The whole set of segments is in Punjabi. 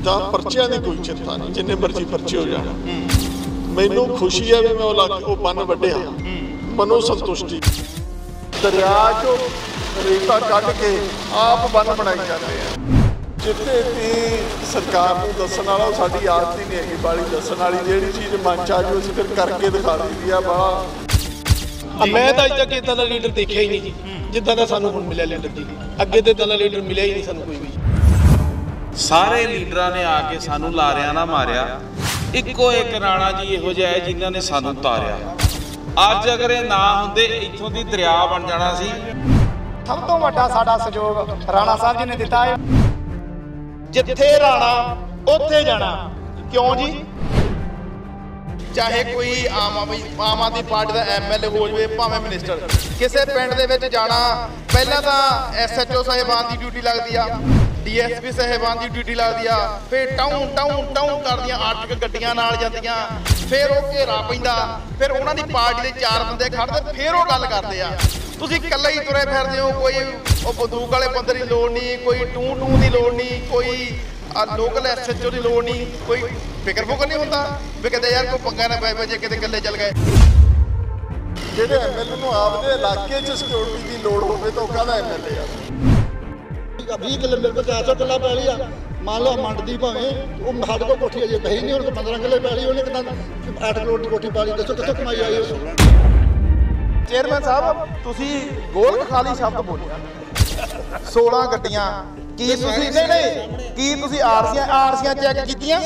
ਤਾਂ ਪਰਚਿਆਂ ਦੀ ਕੋਈ ਚਿੰਤਾ ਨਹੀਂ, ਜਿੰਨੇ ਮਰਜ਼ੀ ਪਰਚੇ ਹੋ ਜਾਣ। ਮੈਨੂੰ ਖੁਸ਼ੀ ਹੈ ਵੀ ਮੈਂ ਉਹ ਬੰਨ ਵੱਢਿਆ, ਮਨੋ ਸੰਤੁਸ਼ਟੀ। ਦਰਿਆ 'ਚੋਂ ਰੇਤਾ ਕੱਢ ਕੇ ਆਪ ਬੰਨ ਬਣਾਈ ਜਾਂਦੇ ਆ। ਜਿੱਥੇ ਵੀ ਸਰਕਾਰ ਨੂੰ ਦੱਸਣ ਵਾਲਾ ਉਹ ਸਾਡੀ ਆਦਤ ਹੀ ਨਹੀਂ ਹੈਗੀ ਬਾਲੀ ਦੱਸਣ ਵਾਲੀ। ਜਿਹੜੀ ਚੀਜ਼ ਮਨ 'ਚ ਆ ਜਾਓ ਅਸੀਂ ਫਿਰ ਕਰਕੇ ਦਿਖਾ ਦਈਦੀ ਆ ਬੜਾ। ਮੈਂ ਤਾਂ ਅੱਜ ਤੱਕ ਇੱਦਾਂ ਦਾ ਲੀਡਰ ਦੇਖਿਆ ਹੀ ਨਹੀਂ ਜੀ ਜਿੱਦਾਂ ਦਾ ਸਾਨੂੰ ਹੁਣ ਮਿਲਿਆ ਲੀਡਰ ਜੀ। ਅੱਗੇ ਤੇ ਇੱਦਾਂ ਦਾ ਲੀਡਰ ਮਿਲਿਆ ਹੀ ਨਹੀਂ ਸਾਨੂੰ ਕੋਈ ਵੀ। ਸਾਰੇ ਲੀਡਰਾਂ ਨੇ ਆ ਕੇ ਸਾਨੂੰ ਲਾਰਿਆਂ ਨਾ ਮਾਰਿਆ, ਇੱਕੋ ਇੱਕ ਰਾਣਾ ਜੀ ਇਹੋ ਜਿਹਾ ਹੈ ਜਿਨ੍ਹਾਂ ਨੇ ਸਾਨੂੰ ਤਾਰਿਆ। ਅੱਜ ਅਗਰ ਇਹ ਨਾ ਹੁੰਦੇ ਇੱਥੋਂ ਦੀ ਦਰਿਆ ਬਣ ਜਾਣਾ ਸੀ। ਸਭ ਤੋਂ ਵੱਡਾ ਸਾਡਾ ਸਹਿਯੋਗ ਰਾਣਾ ਸਾਹਿਬ ਜੀ ਨੇ ਦਿੱਤਾ ਹੈ। ਜਿੱਥੇ ਰਾਣਾ ਉੱਥੇ ਜਾਣਾ। ਕਿਉਂ ਜੀ? ਚਾਹੇ ਕੋਈ ਆਮ ਆਦਮੀ ਪਾਰਟੀ ਦਾ ਐਮਐਲਏ ਹੋ ਜਾਵੇ, ਭਾਵੇਂ ਮਿਨਿਸਟਰ, ਕਿਸੇ ਪਿੰਡ ਦੇ ਵਿੱਚ ਜਾਣਾ ਪਹਿਲਾਂ ਤਾਂ ਐਸਐਚਓ ਸਾਹਿਬਾਨ ਦੀ ਡਿਊਟੀ ਲੱਗਦੀ ਆ, ਡੀਐਸਪੀ ਸਾਹਿਬਾਨ ਦੀ ਡਿਊਟੀ ਲੱਗਦੀ ਆ, ਫਿਰ ਟਾਊਂ ਕਰਦੀਆਂ 8 ਗੱਡੀਆਂ ਨਾਲ ਜਾਂਦੀਆਂ, ਫਿਰ ਉਹ ਘੇਰਾ ਪੈਂਦਾ, ਫਿਰ ਉਹਨਾਂ ਦੀ ਪਾਰਟੀ ਦੇ 4 ਬੰਦੇ ਖੜਦੇ, ਫਿਰ ਉਹ ਗੱਲ ਕਰਦੇ ਆ। ਤੁਸੀਂ ਇਕੱਲੇ ਹੀ ਤੁਰੇ ਫਿਰਦੇ ਹੋ, ਕੋਈ ਉਹ ਬੰਦੂਕ ਵਾਲੇ ਬੰਦੇ ਦੀ ਲੋੜ ਨਹੀਂ, ਕੋਈ ਟੂ ਦੀ ਲੋੜ ਨਹੀਂ, ਕੋਈ ਲੋਕਲ ਐਸਐਚਓ ਦੀ ਲੋੜ ਨਹੀਂ, ਕੋਈ ਫਿਕਰ ਨਹੀਂ ਹੁੰਦਾ ਵੀ ਕਿਤੇ ਯਾਰ ਕੋਈ ਪੰਗਾ ਨਾ ਪੈ ਜੇ ਕਿਤੇ ਇਕੱਲੇ ਚੱਲ ਗਏ। ਜਿਹੜੇ ਐਮਐਲਏ ਨੂੰ ਆਪਦੇ ਇਲਾਕੇ 'ਚ ਸਿਕਿਉਰਿਟੀ ਦੀ ਲੋੜ ਹੋਵੇ ਤਾਂ ਉਹ ਕਾਹਦਾ ਐਮਐਲਏ ਆ। 20 ਕਿੱਲੇ ਮੇਰੇ ਕੋਲ 400 ਕਿੱਲਾ ਪੈਲੀ ਆ, ਮੰਨ ਲਓ ਮੰਡਦੀ ਭਾਵੇਂ ਉਹ ਸਾਡੇ ਕੋਲ ਕੋਠੀ ਅਜੇ ਪਈ ਨਹੀਂ, ਹੁਣ 15 ਕਿੱਲੇ ਪੈਲੀ ਉਹਨੇ ਕਿਦਾਂ 8 ਕਰੋੜ ਦੀ ਕੋਠੀ ਪਾਲੀ, ਦੱਸੋ ਕਿੱਥੋਂ ਕਮਾਈ ਆਈ ਉਸ। ਚੇਅਰਮੈਨ ਸਾਹਿਬ ਤੁਸੀਂ ਗੋਲ ਖਾਲੀ ਸ਼ਬਦ ਬੋਲਿਆ। 16 ਗੱਡੀਆਂ ਕੀ ਤੁਸੀਂ ਕੀ ਤੁਸੀਂ ਆਰਸੀਆਂ ਚੈੱਕ ਕੀਤੀਆਂ?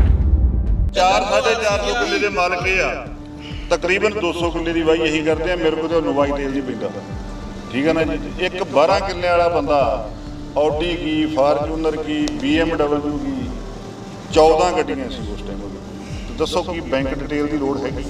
4.5 ਕਿੱਲੇ ਦੇ ਮਾਲਕ ਇਹ ਆ, ਤਕਰੀਬਨ 200 ਕਿੱਲੇ ਦੀ ਵਾਈ ਇਹੀ ਕਰਦੇ ਆ। ਮੇਰੇ ਕੋਲ ਤਾਂ ਨਵਾਈ ਤੇਲ ਨਹੀਂ ਪੈਂਦਾ, ਠੀਕ ਹੈ ਨਾ ਜੀ। ਇੱਕ 12 ਕਿੱਲੇ ਵਾਲਾ ਬੰਦਾ ਆਡੀ ਕੀ, ਫਾਰਚੂਨਰ ਕੀ, BMW ਕੀ, 14 ਗੱਡੀਆਂ ਸੀ ਉਸ ਟਾਈਮ। ਦੱਸੋ ਕੀ ਬੈਂਕ ਡਿਟੇਲ ਦੀ ਲੋੜ ਹੈਗੀ?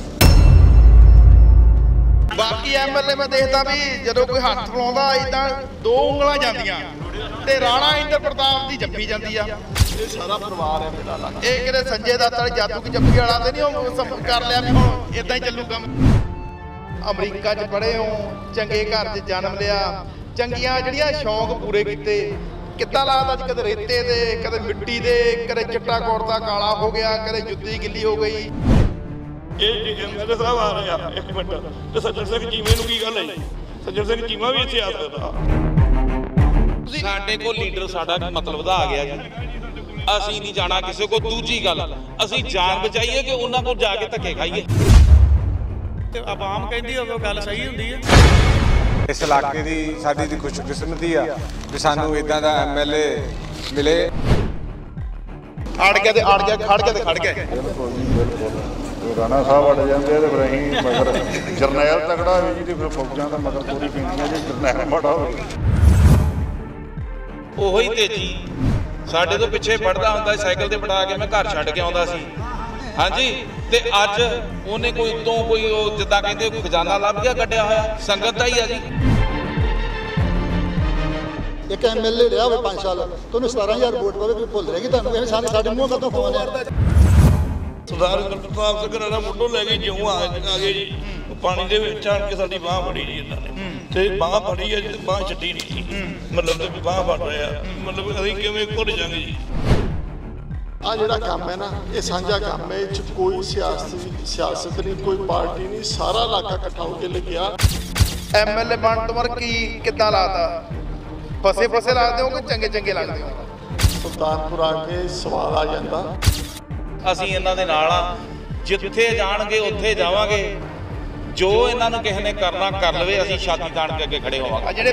ਬਾਕੀ ਐਮਐਲਏ ਮੈਂ ਦੇਖਦਾ ਵੀ ਜਦੋਂ ਕੋਈ ਹੱਥ ਲਾਉਂਦਾ ਇਦਾਂ 2 ਉਂਗਲਾਂ ਜਾਂਦੀਆਂ ਤੇ ਰਾਣਾ ਇੰਦਰ ਪ੍ਰਤਾਪ ਦੀ ਜੱਫੀ ਜਾਂਦੀ ਆ। ਇਹ ਸਾਰਾ ਪਰਿਵਾਰ ਹੈ ਮੇਰਾ। ਇਹ ਕਿਤੇ ਸੰਜੇ ਦੱਤ ਵਾਲੇ ਜਾਦੂ ਕੀ ਜੱਫੀ ਵਾਲਾ ਤੇ ਨਹੀਂ ਉਹ ਕਰ ਲਿਆ ਵੀ ਹੁਣ ਇਦਾਂ ਹੀ ਚੱਲੂ ਕੰਮ। ਅਮਰੀਕਾ 'ਚ ਪੜ੍ਹੇ ਹੋ, ਚੰਗੇ ਘਰ 'ਚ ਜਨਮ ਲਿਆ, ਚੰਗੀਆਂ ਜਿਹੜੀਆਂ ਸ਼ੌਂਕ ਪੂਰੇ ਕੀਤੇ। ਕਿੱਦਾਂ ਲੱਗਦਾ ਜੀ ਕਦੇ ਰੇਤੇ ਦੇ, ਕਦੇ ਮਿੱਟੀ ਦੇ, ਕਦੇ ਚਿੱਟਾ ਕੁੜਤਾ ਕਾਲਾ ਹੋ ਗਿਆ, ਕਦੇ ਜੁੱਤੀ ਗਿੱਲੀ ਹੋ ਗਈ। ਇਹ ਐਮਐਲਏ ਸਾਹਿਬ ਆ ਰਹੇ ਆ, ਇੱਕ ਮਿੰਟ। ਤੇ ਸੱਜਣ ਸਿੰਘ ਚੀਮੇ ਨੂੰ ਕੀ ਗੱਲ ਹੈ? ਸੱਜਣ ਸਿੰਘ ਚੀਮਾ ਵੀ ਇੱਥੇ ਆ ਸਕਦਾ। ਸਾਡੇ ਕੋਲ ਲੀਡਰ ਸਾਡਾ ਮਤਲਬ ਵਧਾ ਗਿਆ ਜੀ। ਅਸੀਂ ਨਹੀਂ ਜਾਣਾ ਕਿਸੇ ਕੋਲ। ਦੂਜੀ ਗੱਲ, ਅਸੀਂ ਜਾਨ ਬਚਾਈਏ ਕਿ ਉਹਨਾਂ ਕੋਲ ਜਾ ਕੇ ਧੱਕੇ ਖਾਈਏ? ਤੇ ਆਵਾਮ ਕਹਿੰਦੀ ਉਹ ਗੱਲ ਸਹੀ ਹੁੰਦੀ ਹੈ। ਇਸ ਇਲਾਕੇ ਦੀ ਸਾਡੀ ਦੀ ਖੁਸ਼ਕਿਸਮਤੀ ਆ ਵੀ ਸਾਨੂੰ ਇਦਾਂ ਦਾ ਐਮਐਲਏ ਮਿਲੇ। ਅੜ ਗਿਆ ਤੇ ਅੜ ਗਿਆ, ਖੜ ਗਿਆ ਤੇ ਖੜ ਗਿਆ। ਬਿਲਕੁਲ ਜੀ, ਬਿਲਕੁਲ। ਰਾਣਾ ਸਾਹਿਬ ਅੜ ਜਾਂਦੇ ਆ ਤੇ ਫਿਰ ਅਸੀਂ ਮਗਰ ਜਰਨੈਲ ਤਕੜਾ ਹੋਵੇ ਜੀ ਤੇ ਫਿਰ ਫੌਜਾਂ ਦਾ ਮਗਰ ਪੂਰੀ ਪੈਂਦੀਆਂ ਜੀ। ਜਰਨੈਲ ਮਾੜਾ ਹੋਵੇ ਉਹੀ ਤੇਜੀ ਸਾਡੇ ਤੋਂ ਪਿੱਛੇ ਪੜਦਾ ਹੁੰਦਾ, ਸਾਈਕਲ ਤੇ ਬਿਠਾ ਕੇ ਮੈਂ ਘਰ ਛੱਡ ਕੇ ਆਉਂਦਾ ਸੀ। ਹਾਂਜੀ, ਤੇ ਅੱਜ ਉਹਨੇ ਕੋਈ ਉੱਤੋਂ ਕੋਈ ਉਹ ਜਿੱਦਾਂ ਕਹਿੰਦੇ ਖਜ਼ਾਨਾ ਲੱਭ ਗਿਆ ਕੱਢਿਆ ਹੋਇਆ। ਸੰਗਤ ਦਾ ਹੀ ਆ ਜੀ। ਇੱਕ ਐਮਐਲਏ ਰਿਹਾ ਹੋਵੇ 5 ਸਾਲ ਤੇ ਉਹਨੂੰ 17000 ਵੋਟ ਪਵੇ, ਕੋਈ ਭੁੱਲ ਰਹੇਗੀ ਤੁਹਾਨੂੰ? ਇਹ ਸਾਡੇ ਮੂੰਹ ਕਦੋਂ ਫੋਨ ਆ। ਸਰਦਾਰ ਇੰਦਰ ਪ੍ਰਤਾਪ ਸਿੰਘ ਰਾਣਾ ਮੁੱਢੋਂ ਲੈ ਕੇ ਜਿਉਂ ਆ ਗਏ ਜੀ, ਪਾਣੀ ਦੇ ਵਿੱਚ ਆਣ ਕੇ ਸਾਡੀ ਬਾਂਹ ਫੜੀ ਜੀ ਇਹਨਾਂ ਨੇ। ਤੇ ਬਾਂਹ ਫੜੀ ਹੈ ਜੀ, ਬਾਂਹ ਛੱਡੀ ਨਹੀਂ ਜੀ। ਮਤਲਬ ਤੇ ਬਾਂਹ ਫੜ ਰਹੇ ਆ, ਮਤਲਬ ਅਸੀਂ ਕਿਵੇਂ ਭੁੱਲ ਜਾਵਾਂਗੇ ਜੀ। ਆ ਜਿਹੜਾ ਕੰਮ ਹੈ ਨਾ, ਇਹ ਸਾਂਝਾ ਕੰਮ ਹੈ। ਇਹ 'ਚ ਕੋਈ ਸਿਆਸਤ ਨਹੀਂ, ਕੋਈ ਪਾਰਟੀ ਨਹੀਂ, ਸਾਰਾ ਇਲਾਕਾ ਇਕੱਠਾ ਹੋ ਕੇ ਲੱਗਿਆ। ਐਮਐਲਏ ਬਣ ਤੋਂ ਬਾਅਦ ਕਿੱਦਾਂ ਲੱਗਦਾ? ਫਸੇ ਲੱਗਦੇ ਹੋ ਕਿ ਚੰਗੇ ਲੱਗਦੇ ਹੋ? ਸੁਲਤਾਨਪੁਰ ਆ ਕੇ ਸਵਾਲ ਆ ਜਾਂਦਾ। ਅਸੀਂ ਇਹਨਾਂ ਦੇ ਨਾਲ ਆ, ਜਿੱਥੇ ਜਾਣਗੇ ਉੱਥੇ ਜਾਵਾਂਗੇ। ਜੋ ਇਹਨਾਂ ਨੂੰ ਕਿਸੇ ਨੇ ਕਰਨਾ ਕਰ ਲਵੇ, ਅਸੀਂ ਛਾਤੀ ਤਾਣ ਕੇ ਅੱਗੇ ਖੜੇ ਹੋਵਾਂਗੇ। ਜਿਹੜੇ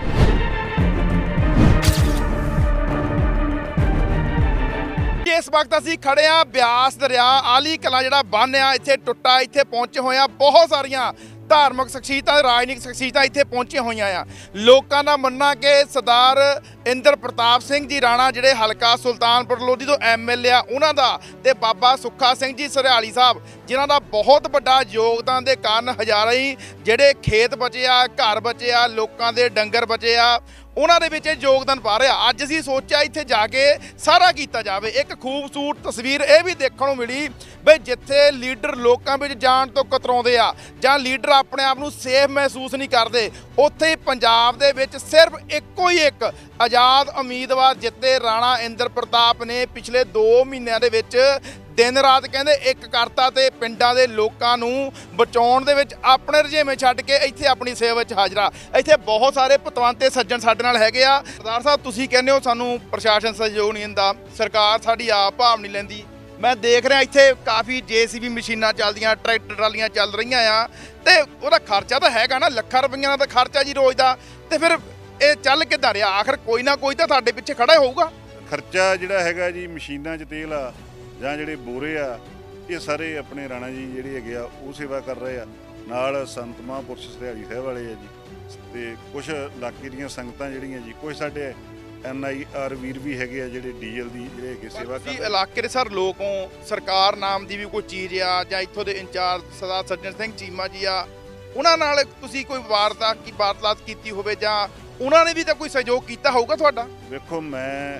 ਇਸ ਵਕਤ ਅਸੀਂ ਖੜੇ ਆ ਬਿਆਸ ਦਰਿਆ ਆਲੀ ਕਲਾਂ ਜਿਹੜਾ ਬੰਨ੍ਹ ਆ, ਇੱਥੇ ਟੁੱਟਾ। ਇੱਥੇ ਪਹੁੰਚੇ ਹੋਏ ਆ ਬਹੁਤ ਸਾਰੀਆਂ ਧਾਰਮਿਕ ਸ਼ਖਸੀਅਤਾਂ, ਰਾਜਨੀਤਿਕ ਸ਼ਖਸੀਅਤਾਂ ਇੱਥੇ ਪਹੁੰਚੀਆਂ ਹੋਈਆਂ ਆ। ਲੋਕਾਂ ਦਾ ਮੰਨਣਾ ਕਿ ਸਰਦਾਰ ਇੰਦਰ ਪ੍ਰਤਾਪ ਸਿੰਘ ਜੀ ਰਾਣਾ ਜਿਹੜੇ ਹਲਕਾ ਸੁਲਤਾਨਪੁਰ ਲੋਧੀ ਤੋਂ ਐਮਐਲਏ ਆ, ਉਹਨਾਂ ਦਾ ਤੇ ਬਾਬਾ ਸੁੱਖਾ ਸਿੰਘ ਜੀ ਸਰਿਆਲੀ ਸਾਹਿਬ ਜਿਨ੍ਹਾਂ ਦਾ ਬਹੁਤ ਵੱਡਾ ਯੋਗਦਾਨ ਦੇ ਕਾਰਨ ਹਜ਼ਾਰਾਂ ਹੀ ਜਿਹੜੇ ਖੇਤ ਬਚੇ ਆ, ਘਰ ਬਚੇ ਆ, ਲੋਕਾਂ ਦੇ ਡੰਗਰ ਬਚੇ ਆ, ਉਹਨਾਂ ਦੇ ਵਿੱਚ ਯੋਗਦਾਨ ਪਾ ਰਿਹਾ। ਅੱਜ ਅਸੀਂ ਸੋਚਿਆ ਇੱਥੇ ਜਾ ਕੇ ਸਾਰਾ ਕੀਤਾ ਜਾਵੇ। ਇੱਕ ਖੂਬਸੂਰਤ ਤਸਵੀਰ ਇਹ ਵੀ ਦੇਖਣ ਨੂੰ ਮਿਲੀ ਬਈ ਜਿੱਥੇ ਲੀਡਰ ਲੋਕਾਂ ਵਿੱਚ ਜਾਣ ਤੋਂ ਕਤਰਾਉਂਦੇ ਆ ਜਾਂ ਲੀਡਰ ਆਪਣੇ ਆਪ ਨੂੰ ਸੇਫ ਮਹਿਸੂਸ ਨਹੀਂ ਕਰਦੇ, ਉੱਥੇ ਹੀ ਪੰਜਾਬ ਦੇ ਵਿੱਚ ਸਿਰਫ ਇੱਕੋ ਹੀ ਇੱਕ ਆਜ਼ਾਦ ਉਮੀਦਵਾਰ ਜਿੱਤੇ ਰਾਣਾ ਇੰਦਰ ਪ੍ਰਤਾਪ ਨੇ ਪਿਛਲੇ 2 ਮਹੀਨਿਆਂ ਦੇ ਵਿੱਚ ਦਿਨ ਰਾਤ ਕਹਿੰਦੇ ਇੱਕ ਕਰਤਾ ਤੇ ਪਿੰਡਾਂ ਦੇ ਲੋਕਾਂ ਨੂੰ ਬਚਾਉਣ ਦੇ ਵਿੱਚ ਆਪਣੇ ਰੁਝੇਵੇਂ ਛੱਡ ਕੇ ਇੱਥੇ ਆਪਣੀ ਸੇਵਾ ਵਿੱਚ ਹਾਜ਼ਰਾ। ਇੱਥੇ ਬਹੁਤ ਸਾਰੇ ਪਤਵੰਤੇ ਸੱਜਣ ਸਾਡੇ ਨਾਲ ਹੈਗੇ ਆ। ਸਰਦਾਰ ਸਾਹਿਬ, ਤੁਸੀਂ ਕਹਿੰਦੇ ਹੋ ਸਾਨੂੰ ਪ੍ਰਸ਼ਾਸਨ ਸਹਿਯੋਗ ਨਹੀਂ ਦਿੰਦਾ, ਸਰਕਾਰ ਸਾਡੀ ਆਪ ਭਾਵ ਨਹੀਂ ਲੈਂਦੀ। ਮੈਂ ਦੇਖ ਰਿਹਾ ਇੱਥੇ ਕਾਫੀ JCB ਮਸ਼ੀਨਾਂ ਚੱਲਦੀਆਂ, ਟਰੈਕਟਰ ਟਰਾਲੀਆਂ ਚੱਲ ਰਹੀਆਂ ਆ, ਤੇ ਉਹਦਾ ਖਰਚਾ ਤਾਂ ਹੈਗਾ ਨਾ, ਲੱਖਾਂ ਰੁਪਈਆਂ ਦਾ ਤਾਂ ਖਰਚਾ ਜੀ ਰੋਜ਼ ਦਾ। ਤੇ ਫਿਰ ਇਹ ਚੱਲ ਕਿੱਦਾਂ ਰਿਹਾ? ਆਖਰ ਕੋਈ ਨਾ ਕੋਈ ਤਾਂ ਤੁਹਾਡੇ ਪਿੱਛੇ ਖੜਾ ਹੋਊਗਾ। ਖਰਚਾ ਜਿਹੜਾ ਹੈਗਾ ਜੀ, ਮਸ਼ੀਨਾਂ 'ਚ ਤੇਲ ਆ ਜਾਂ ਜਿਹੜੇ ਬੋਰੇ ਆ, ਇਹ ਸਾਰੇ ਆਪਣੇ ਰਾਣਾ ਜੀ ਜਿਹੜੇ ਹੈਗੇ ਆ ਉਹ ਸੇਵਾ ਕਰ ਰਹੇ ਆ। ਨਾਲ ਸੰਤ ਮਹਾਂਪੁਰਸ਼ ਸਰਿਆਲੀ ਸਾਹਿਬ ਵਾਲੇ ਆ ਜੀ, ਤੇ ਕੁਝ ਇਲਾਕੇ ਦੀਆਂ ਸੰਗਤਾਂ ਜਿਹੜੀਆਂ ਜੀ, ਕੁਝ ਸਾਡੇ NIR ਵੀਰ ਵੀ ਹੈਗੇ ਆ ਜਿਹੜੇ ਡੀਜ਼ਲ ਦੀ ਜਿਹੜੇ ਹੈਗੇ ਸੇਵਾ ਕਰ ਰਹੇ। ਇਲਾਕੇ ਦੇ ਸਰ ਲੋਕੋਂ ਸਰਕਾਰ ਨਾਮ ਦੀ ਵੀ ਕੋਈ ਚੀਜ਼ ਆ, ਜਾਂ ਇੱਥੋਂ ਦੇ ਇੰਚਾਰਜ ਸਰਦਾਰ ਸੱਜਣ ਸਿੰਘ ਚੀਮਾ ਜੀ ਆ, ਉਹਨਾਂ ਨਾਲ ਤੁਸੀਂ ਕੋਈ ਵਾਰਤਾਲਾਪ ਕੀਤੀ ਹੋਵੇ, ਜਾਂ ਉਹਨਾਂ ਨੇ ਵੀ ਤਾਂ ਕੋਈ ਸਹਿਯੋਗ ਕੀਤਾ ਹੋਊਗਾ ਤੁਹਾਡਾ? ਵੇਖੋ, ਮੈਂ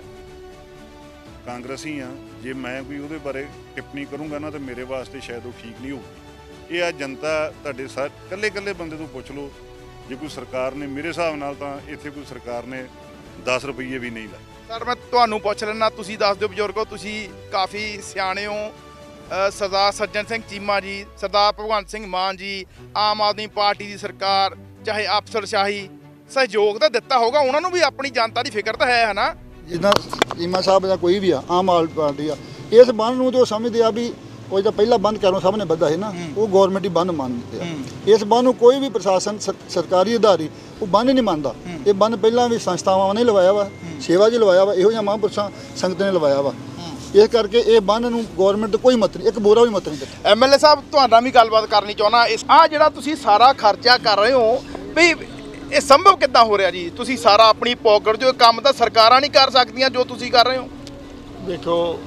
ਕਾਂਗਰਸੀ ਆ, ਜੇ ਮੈਂ ਕੋਈ ਉਹਦੇ ਬਾਰੇ ਟਿੱਪਣੀ ਕਰੂੰਗਾ ਨਾ ਤਾਂ ਮੇਰੇ ਵਾਸਤੇ ਸ਼ਾਇਦ ਉਹ ਠੀਕ ਨਹੀਂ ਹੋਊਗੀ। ਇਹ ਆ ਜਨਤਾ ਤੁਹਾਡੇ ਇਕੱਲੇ ਬੰਦੇ ਤੋਂ ਪੁੱਛ ਲਓ। ਜੇ ਕੋਈ ਸਰਕਾਰ ਨੇ, ਮੇਰੇ ਹਿਸਾਬ ਨਾਲ ਤਾਂ ਇੱਥੇ ਕੋਈ ਸਰਕਾਰ ਨੇ 10 ਰੁਪਈਏ ਵੀ ਨਹੀਂ ਲਾਏ। ਸਰ ਮੈਂ ਤੁਹਾਨੂੰ ਪੁੱਛ ਲੈਣਾ, ਤੁਸੀਂ ਦੱਸ ਦਿਓ ਬਜ਼ੁਰਗੋ, ਤੁਸੀਂ ਕਾਫੀ ਸਿਆਣੇ ਹੋ। ਸਰਦਾਰ ਸੱਜਣ ਸਿੰਘ ਚੀਮਾ ਜੀ, ਸਰਦਾਰ ਭਗਵੰਤ ਸਿੰਘ ਮਾਨ ਜੀ, ਆਮ ਆਦਮੀ ਪਾਰਟੀ ਦੀ ਸਰਕਾਰ, ਚਾਹੇ ਅਫਸਰਸ਼ਾਹੀ, ਸਹਿਯੋਗ ਤਾਂ ਦਿੱਤਾ ਹੋਗਾ ਉਹਨਾਂ ਨੂੰ ਵੀ। ਆਪਣੀ ਜਨਤਾ ਦੀ ਫਿਕਰ ਤਾਂ ਹੈ ਨਾ। ਜਿੱਦਾਂ ਚੀਮਾ ਸਾਹਿਬ ਜਾਂ ਕੋਈ ਵੀ ਆ, ਆਮ ਆਦਮੀ ਪਾਰਟੀ ਆ, ਇਸ ਬੰਨ ਨੂੰ ਜੋ ਸਮਝਦੇ ਆ ਵੀ ਉਹ ਜਿਹੜਾ ਪਹਿਲਾਂ ਬੰਦ ਕਰੋ ਸਭ ਨੇ ਬੱਧਾ ਹੈ ਨਾ, ਉਹ ਗੌਰਮੈਂਟ ਹੀ ਬੰਦ ਮੰਨਦੇ ਆ। ਇਸ ਬੰਨ ਨੂੰ ਕੋਈ ਵੀ ਪ੍ਰਸ਼ਾਸਨ ਸਰਕਾਰੀ ਅਧਾਰੀ ਉਹ ਬੰਦ ਨਹੀਂ ਮੰਨਦਾ। ਇਹ ਬੰਦ ਪਹਿਲਾਂ ਵੀ ਸੰਸਥਾਵਾਂ ਨੇ ਲਵਾਇਆ ਵਾ, ਸੇਵਾ ਜੀ ਲਵਾਇਆ ਵਾ, ਇਹੋ ਜਿਹਾ ਮਹਾਂਪੁਰਸ਼ਾਂ ਸੰਗਤ ਨੇ ਲਵਾਇਆ ਵਾ। ਇਸ ਕਰਕੇ ਇਹ ਬੰਨ ਨੂੰ ਗੌਰਮੈਂਟ ਕੋਈ ਮਤ ਨਹੀਂ, ਇੱਕ ਬੋਰਾ ਵੀ ਮਤ ਨਹੀਂ ਦਿੱਤਾ। MLA ਸਾਹਿਬ, ਤੁਹਾਡਾ ਵੀ ਗੱਲਬਾਤ ਕਰਨੀ ਚਾਹੁੰਦਾ। ਆਹ ਜਿਹੜਾ ਤੁਸੀਂ ਸਾਰਾ ਖਰਚਾ ਕਰ ਰਹੇ ਹੋ, ਵੀ ਇਹ ਸੰਭਵ ਕਿੱਦਾਂ ਹੋ ਰਿਹਾ ਜੀ? ਤੁਸੀਂ ਸਾਰਾ ਆਪਣੀ ਪੋਕਟ 'ਚੋਂ, ਕੰਮ ਤਾਂ ਸਰਕਾਰਾਂ ਨਹੀਂ ਕਰ ਸਕਦੀਆਂ ਜੋ ਤੁਸੀਂ ਕਰ ਰਹੇ ਹੋ। ਦੇਖੋ,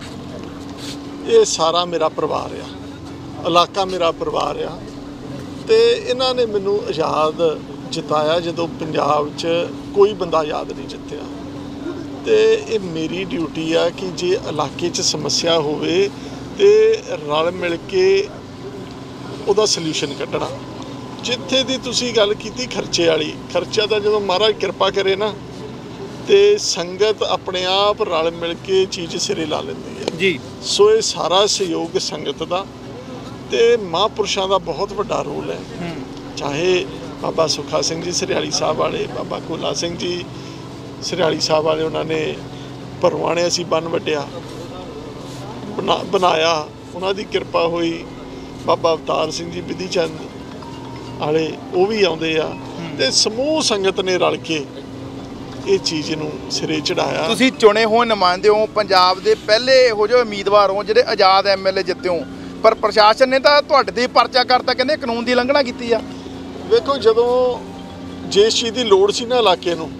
ਇਹ ਸਾਰਾ ਮੇਰਾ ਪਰਿਵਾਰ ਆ, ਇਲਾਕਾ ਮੇਰਾ ਪਰਿਵਾਰ ਆ, ਤੇ ਇਹਨਾਂ ਨੇ ਮੈਨੂੰ ਆਜ਼ਾਦ ਜਿਤਾਇਆ ਜਦੋਂ ਪੰਜਾਬ 'ਚ ਕੋਈ ਬੰਦਾ ਆਜ਼ਾਦ ਨਹੀਂ ਜਿੱਤਿਆ। ਤੇ ਇਹ ਮੇਰੀ ਡਿਊਟੀ ਆ ਕਿ ਜੇ ਇਲਾਕੇ 'ਚ ਸਮੱਸਿਆ ਹੋਵੇ ਤੇ ਰਲ ਮਿਲ ਕੇ ਉਹਦਾ ਸੋਲੂਸ਼ਨ ਕੱਢਣਾ। ਜਿੱਥੇ ਦੀ ਤੁਸੀਂ ਗੱਲ ਕੀਤੀ ਖਰਚੇ ਵਾਲੀ, ਖਰਚਾ ਤਾਂ ਜਦੋਂ ਮਹਾਰਾਜ ਕਿਰਪਾ ਕਰੇ ਨਾ ਤੇ ਸੰਗਤ ਆਪਣੇ ਆਪ ਰਲ ਮਿਲ ਕੇ ਚੀਜ਼ ਸਿਰੇ ਲਾ ਲੈਂਦੀ ਹੈ ਜੀ। ਸੋ ਇਹ ਸਾਰਾ ਸਹਿਯੋਗ ਸੰਗਤ ਦਾ ਤੇ ਮਹਾਂਪੁਰਸ਼ਾਂ ਦਾ ਬਹੁਤ ਵੱਡਾ ਰੋਲ ਹੈ। ਚਾਹੇ ਬਾਬਾ ਸੁੱਖਾ ਸਿੰਘ ਜੀ ਸਰਿਆਲੀ ਸਾਹਿਬ ਵਾਲੇ, ਬਾਬਾ ਕੋਲਾ ਸਿੰਘ ਜੀ ਸਰਿਆਲੀ ਸਾਹਿਬ ਵਾਲੇ, ਉਹਨਾਂ ਨੇ ਭਰਵਾਣੇ ਅਸੀਂ ਬੰਨ ਵੱਢਿਆ ਬਣਾਇਆ, ਉਹਨਾਂ ਦੀ ਕਿਰਪਾ ਹੋਈ। ਬਾਬਾ ਅਵਤਾਰ ਸਿੰਘ ਜੀ ਵਿਧੀ ਚੰਦ ਵਾਲੇ ਉਹ ਵੀ ਆਉਂਦੇ ਆ, ਤੇ ਸਮੂਹ ਸੰਗਤ ਨੇ ਰਲ ਕੇ ਇਹ ਚੀਜ਼ ਨੂੰ ਸਿਰੇ ਚੜਾਇਆ। ਤੁਸੀਂ ਚੁਣੇ ਹੋਏ ਨੁਮਾਇੰਦੇ ਹੋ, ਪੰਜਾਬ ਦੇ ਪਹਿਲੇ ਇਹੋ ਜਿਹੇ ਉਮੀਦਵਾਰ ਹੋ ਜਿਹੜੇ ਆਜ਼ਾਦ MLA ਜਿੱਤੇ ਹੋ, ਪਰ ਪ੍ਰਸ਼ਾਸਨ ਨੇ ਤਾਂ ਤੁਹਾਡੇ ਤੇ ਪਰਚਾ ਕਰਤਾ, ਕਹਿੰਦੇ ਕਾਨੂੰਨ ਦੀ ਉਲੰਘਣਾ ਕੀਤੀ ਆ। ਵੇਖੋ, ਜਦੋਂ ਜਿਸ ਚੀਜ਼ ਦੀ ਲੋੜ ਸੀ ਨਾ ਇਲਾਕੇ ਨੂੰ,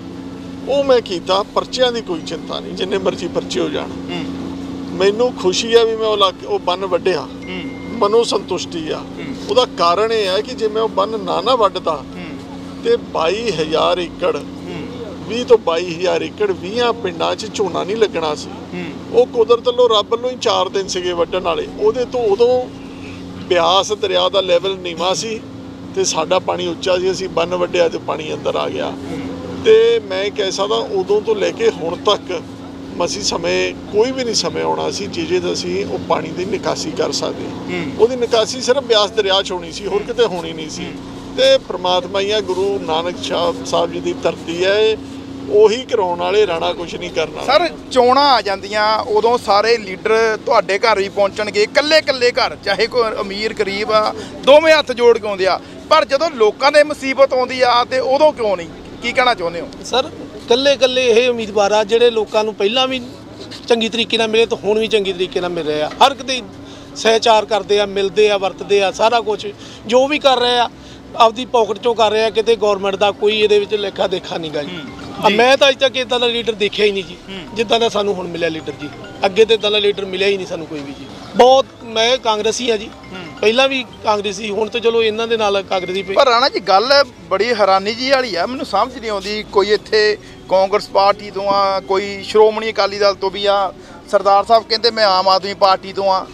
ਉਹ ਮੈਂ ਕੀਤਾ। ਪਰਚਿਆਂ ਦੀ ਕੋਈ ਚਿੰਤਾ ਨਹੀਂ, ਜਿੰਨੇ ਮਰਜ਼ੀ ਪਰਚੇ ਹੋ ਜਾਣ। ਮੈਨੂੰ ਖੁਸ਼ੀ ਆ ਵੀ ਮੈਂ ਉਹ ਬੰਨ ਵੱਢਿਆ, ਮਨੋ ਸੰਤੁਸ਼ਟੀ ਆ। ਉਹਦਾ ਕਾਰਨ ਇਹ ਹੈ ਕਿ ਜੇ ਮੈਂ ਉਹ ਬੰਨ ਨਾ ਵੱਢਦਾ ਤੇ 22,000 ਏਕੜ 20 ਤੋਂ 22,000 ਏਕੜ 20 ਪਿੰਡਾਂ 'ਚ ਝੋਨਾ ਨਹੀਂ ਲੱਗਣਾ ਸੀ। ਉਹ ਕੁਦਰਤ ਵੱਲੋਂ, ਰੱਬ ਵੱਲੋਂ ਹੀ 4 ਦਿਨ ਸੀਗੇ ਵੱਢਣ ਵਾਲੇ। ਉਹਦੇ ਤੋਂ ਉਦੋਂ ਬਿਆਸ ਦਰਿਆ ਦਾ ਲੈਵਲ ਨੀਵਾਂ ਸੀ ਤੇ ਸਾਡਾ ਪਾਣੀ ਉੱਚਾ ਸੀ। ਅਸੀਂ ਬੰਨ ਵੱਢਿਆ ਤੇ ਪਾਣੀ ਅੰਦਰ ਆ ਗਿਆ। ਤੇ ਮੈਂ ਕਹਿ ਸਕਦਾ ਉਦੋਂ ਤੋਂ ਲੈ ਕੇ ਹੁਣ ਤੱਕ ਮਸੀਂ ਸਮੇਂ ਕੋਈ ਵੀ ਨਹੀਂ ਸਮੇਂ ਆਉਣਾ ਸੀ ਜਿਹਦੇ ਅਸੀਂ ਉਹ ਪਾਣੀ ਦੀ ਨਿਕਾਸੀ ਕਰ ਸਕਦੇ। ਉਹਦੀ ਨਿਕਾਸੀ ਸਿਰਫ ਬਿਆਸ ਦਰਿਆ 'ਚ ਹੋਣੀ ਸੀ, ਹੋਰ ਕਿਤੇ ਹੋਣੀ ਨਹੀਂ ਸੀ। ਤੇ ਪ੍ਰਮਾਤਮਾ ਹੀ ਆ, ਗੁਰੂ ਨਾਨਕ ਸਾਹਿਬ ਜੀ ਦੀ ਧਰਤੀ ਹੈ, ਉਹੀ ਕਰਾਉਣ ਵਾਲੇ, ਰਾਣਾ ਕੁਝ ਨਹੀਂ ਕਰਨਾ। ਸਰ, ਚੋਣਾਂ ਆ ਜਾਂਦੀਆਂ ਉਦੋਂ ਸਾਰੇ ਲੀਡਰ ਤੁਹਾਡੇ ਘਰ ਵੀ ਪਹੁੰਚਣਗੇ, ਇਕੱਲੇ ਘਰ, ਚਾਹੇ ਕੋਈ ਅਮੀਰ ਗਰੀਬ ਆ, ਦੋਵੇਂ ਹੱਥ ਜੋੜ ਕੇ ਆਉਂਦੇ ਆ। ਪਰ ਜਦੋਂ ਲੋਕਾਂ ਦੇ ਮੁਸੀਬਤ ਆਉਂਦੀ ਆ ਤੇ ਉਦੋਂ ਕਿਉਂ ਨਹੀਂ? ਕੀ ਕਹਿਣਾ ਚਾਹੁੰਦੇ ਹੋ? ਸਰ, ਇਕੱਲੇ ਇਹ ਉਮੀਦਵਾਰ ਆ ਜਿਹੜੇ ਲੋਕਾਂ ਨੂੰ ਪਹਿਲਾਂ ਵੀ ਚੰਗੀ ਤਰੀਕੇ ਨਾਲ ਮਿਲੇ ਤੇ ਹੁਣ ਵੀ ਚੰਗੀ ਤਰੀਕੇ ਨਾਲ ਮਿਲ ਰਹੇ ਆ। ਹਰ ਕਿਤੇ ਸਹਿਚਾਰ ਕਰਦੇ ਆ, ਮਿਲਦੇ ਆ, ਵਰਤਦੇ ਆ, ਸਾਰਾ ਕੁਝ ਜੋ ਵੀ ਕਰ ਰਹੇ ਆ ਆਪਦੀ ਪਾਕਟ ਚੋਂ ਕਰ ਰਹੇ ਆ। ਕਿਤੇ ਗੌਰਮੈਂਟ ਦਾ ਕੋਈ ਇਹਦੇ ਵਿੱਚ ਲੇਖਾ ਦੇਖਾ ਨਹੀਂ ਗਾ ਜੀ। ਮੈਂ ਤਾਂ ਅੱਜ ਤੱਕ ਇੱਦਾਂ ਦਾ ਲੀਡਰ ਦੇਖਿਆ ਹੀ ਨਹੀਂ ਜੀ ਜਿੱਦਾਂ ਦਾ ਸਾਨੂੰ ਹੁਣ ਮਿਲਿਆ ਲੀਡਰ ਜੀ। ਅੱਗੇ ਤੇ ਇੱਦਾਂ ਦਾ ਲੀਡਰ ਮਿਲਿਆ ਹੀ ਨਹੀਂ ਸਾਨੂੰ ਕੋਈ ਵੀ ਜੀ। ਬਹੁਤ, ਮੈਂ ਕਾਂਗਰਸੀ ਆ ਜੀ, ਪਹਿਲਾਂ ਵੀ ਕਾਂਗਰਸੀ, ਹੁਣ ਤਾਂ ਚਲੋ ਇਹਨਾਂ ਦੇ ਨਾਲ ਕਾਂਗਰਸੀ। ਪਰ ਰਾਣਾ ਜੀ, ਗੱਲ ਬੜੀ ਹੈਰਾਨੀ ਜੀ ਵਾਲੀ ਆ, ਮੈਨੂੰ ਸਮਝ ਨਹੀਂ ਆਉਂਦੀ। ਕੋਈ ਇੱਥੇ ਕਾਂਗਰਸ ਪਾਰਟੀ ਤੋਂ ਆ, ਕੋਈ ਸ਼੍ਰੋਮਣੀ ਅਕਾਲੀ ਦਲ ਤੋਂ ਵੀ ਆ। ਸਰਦਾਰ ਸਾਹਿਬ ਕਹਿੰਦੇ ਮੈਂ ਆਮ ਆਦਮੀ ਪਾਰਟੀ ਤੋਂ ਆ।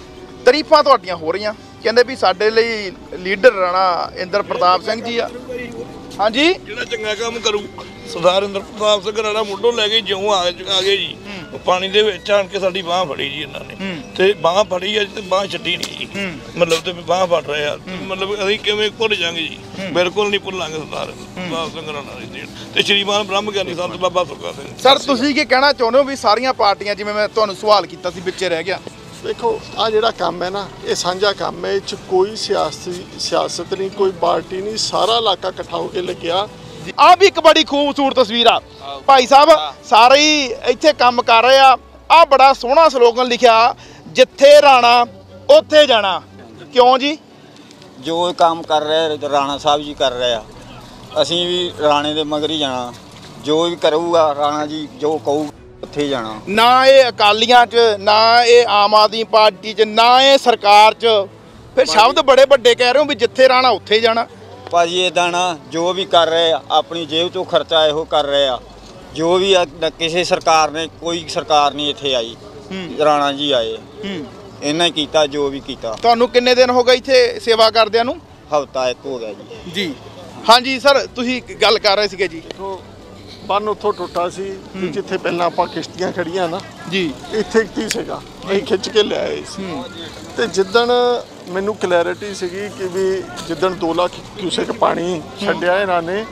ਤਾਰੀਫਾਂ ਤੁਹਾਡੀਆਂ ਹੋ ਰਹੀਆਂ, ਕਹਿੰਦੇ ਵੀ ਸਾਡੇ ਲਈ ਲੀਡਰ ਰਾਣਾ ਇੰਦਰ ਪ੍ਰਤਾਪ ਸਿੰਘ ਜੀ ਆ। ਹਾਂਜੀ, ਜਿਹੜਾ ਚੰਗਾ ਕੰਮ ਕਰੂ ਸਰਦਾਰ ਇੰਦਰ ਪ੍ਰਤਾਪ ਸਿੰਘ ਰਾਣਾ ਮੁੱਢੋਂ ਲੈ ਕੇ ਜਿਉਂ ਆ ਗਏ ਜੀ, ਉਹ ਪਾਣੀ ਦੇ ਵਿੱਚ ਆਣ ਕੇ ਸਾਡੀ ਬਾਂਹ ਫੜੀ ਜੀ ਇਹਨਾਂ ਨੇ, ਤੇ ਬਾਂਹ ਫੜੀ ਹੈ ਤੇ ਬਾਂਹ ਛੱਡੀ ਨਹੀਂ ਜੀ, ਮਤਲਬ ਤੇ ਬਾਂਹ ਫੜ ਰਹੇ ਆ, ਮਤਲਬ ਅਸੀਂ ਕਿਵੇਂ ਭੁੱਲ ਜਾਾਂਗੇ ਜੀ, ਬਿਲਕੁਲ ਨਹੀਂ ਭੁੱਲਾਂਗੇ ਸਰਦਾਰ ਪ੍ਰਤਾਪ ਸਿੰਘ ਰਾਣਾ ਦੀ ਦੇਣ ਤੇ ਸ਼੍ਰੀਮਾਨ ਬ੍ਰਹਮ ਗਿਆਨੀ ਸੰਤ ਬਾਬਾ ਸੁੱਖਾ ਸਿੰਘ। ਸਰ ਤੁਸੀਂ ਕੀ ਕਹਿਣਾ ਚਾਹੁੰਦੇ ਹੋ ਵੀ ਸਾਰੀਆਂ ਪਾਰਟੀਆਂ, ਜਿਵੇਂ ਮੈਂ ਤੁਹਾਨੂੰ ਸਵਾਲ ਕੀਤਾ ਸੀ ਵਿੱਚੇ ਰਹਿ ਗਿਆ, ਦੇਖੋ ਆ ਜਿਹੜਾ ਕੰਮ ਹੈ ਨਾ, ਇਹ ਸਾਂਝਾ ਕੰਮ ਹੈ, ਇਹ 'ਚ ਕੋਈ ਸਿਆਸਤ ਨਹੀਂ, ਕੋਈ ਪਾਰਟੀ ਨਹੀਂ, ਸਾਰਾ ਇਲਾਕਾ ਇਕੱਠਾ ਹੋ ਕੇ ਲੱਗਿਆ। ਆ ਵੀ ਇੱਕ ਬੜੀ ਖੂਬਸੂਰਤ ਤਸਵੀਰ ਆ ਭਾਈ ਸਾਹਿਬ, ਸਾਰੇ ਹੀ ਇੱਥੇ ਕੰਮ ਕਰ ਰਹੇ ਆ। ਆ ਬੜਾ ਸੋਹਣਾ ਸਲੋਗਨ ਲਿਖਿਆ, ਜਿੱਥੇ ਰਾਣਾ ਉੱਥੇ ਜਾਣਾ। ਕਿਉਂ ਜੀ? ਜੋ ਕੰਮ ਕਰ ਰਹੇ ਰਾਣਾ ਸਾਹਿਬ ਜੀ ਕਰ ਰਹੇ ਆ, ਅਸੀਂ ਵੀ ਰਾਣੇ ਦੇ ਮਗਰ ਹੀ ਜਾਣਾ, ਜੋ ਵੀ ਕਰੂਗਾ ਰਾਣਾ ਜੀ ਜੋ ਕਹੂ ਉੱਥੇ ਜਾਣਾ। ਨਾ ਇਹ ਅਕਾਲੀਆਂ 'ਚ, ਨਾ ਇਹ ਆਮ ਆਦਮੀ ਪਾਰਟੀ 'ਚ, ਨਾ ਇਹ ਸਰਕਾਰ 'ਚ, ਫਿਰ ਸ਼ਬਦ ਬੜੇ ਵੱਡੇ ਕਹਿ ਰਹੇ ਹੋ ਵੀ ਜਿੱਥੇ ਰਾਣਾ ਉੱਥੇ ਜਾਣਾ। ਭਾਜੀ ਇਦਾਂ ਨਾ, ਜੋ ਵੀ ਕਰ ਰਹੇ ਆ ਆਪਣੀ ਜੇਬ ਚੋਂ ਖਰਚਾ ਇਹੋ ਕਰ ਰਹੇ ਆ, ਜੋ ਵੀ ਕਿਸੇ ਸਰਕਾਰ ਨੇ, ਕੋਈ ਸਰਕਾਰ ਨਹੀਂ ਇੱਥੇ ਆਈ, ਰਾਣਾ ਜੀ ਆਏ, ਇਹਨਾਂ ਹੀ ਕੀਤਾ ਜੋ ਵੀ ਕੀਤਾ। ਤੁਹਾਨੂੰ ਕਿੰਨੇ ਦਿਨ ਹੋ ਗਏ ਇੱਥੇ ਸੇਵਾ ਕਰਦਿਆਂ ਨੂੰ? ਹਫ਼ਤਾ ਇੱਕ ਹੋ ਗਿਆ ਜੀ। ਹਾਂਜੀ ਸਰ, ਤੁਸੀਂ ਗੱਲ ਕਰ ਰਹੇ ਸੀਗੇ ਜੀ। ਬੰਨ ਉੱਥੋਂ ਟੁੱਟਾ ਸੀ, ਜਿੱਥੇ ਪਹਿਲਾਂ ਆਪਾਂ ਕਿਸ਼ਤੀਆਂ ਖੜੀਆਂ ਨਾ ਜੀ, ਇੱਥੇ ਕੀ ਸੀਗਾ, ਅਸੀਂ ਖਿੱਚ ਕੇ ਲੈ ਆਏ ਸੀ। ਤੇ ਜਿੱਦਣ ਮੈਨੂੰ ਕਲੈਰਿਟੀ ਸੀਗੀ ਕਿ ਵੀ ਜਿੱਦਣ 2 ਲੱਖ ਕਿਊਸੈਕ ਪਾਣੀ ਛੱਡਿਆ ਇਹਨਾਂ ਨੇ,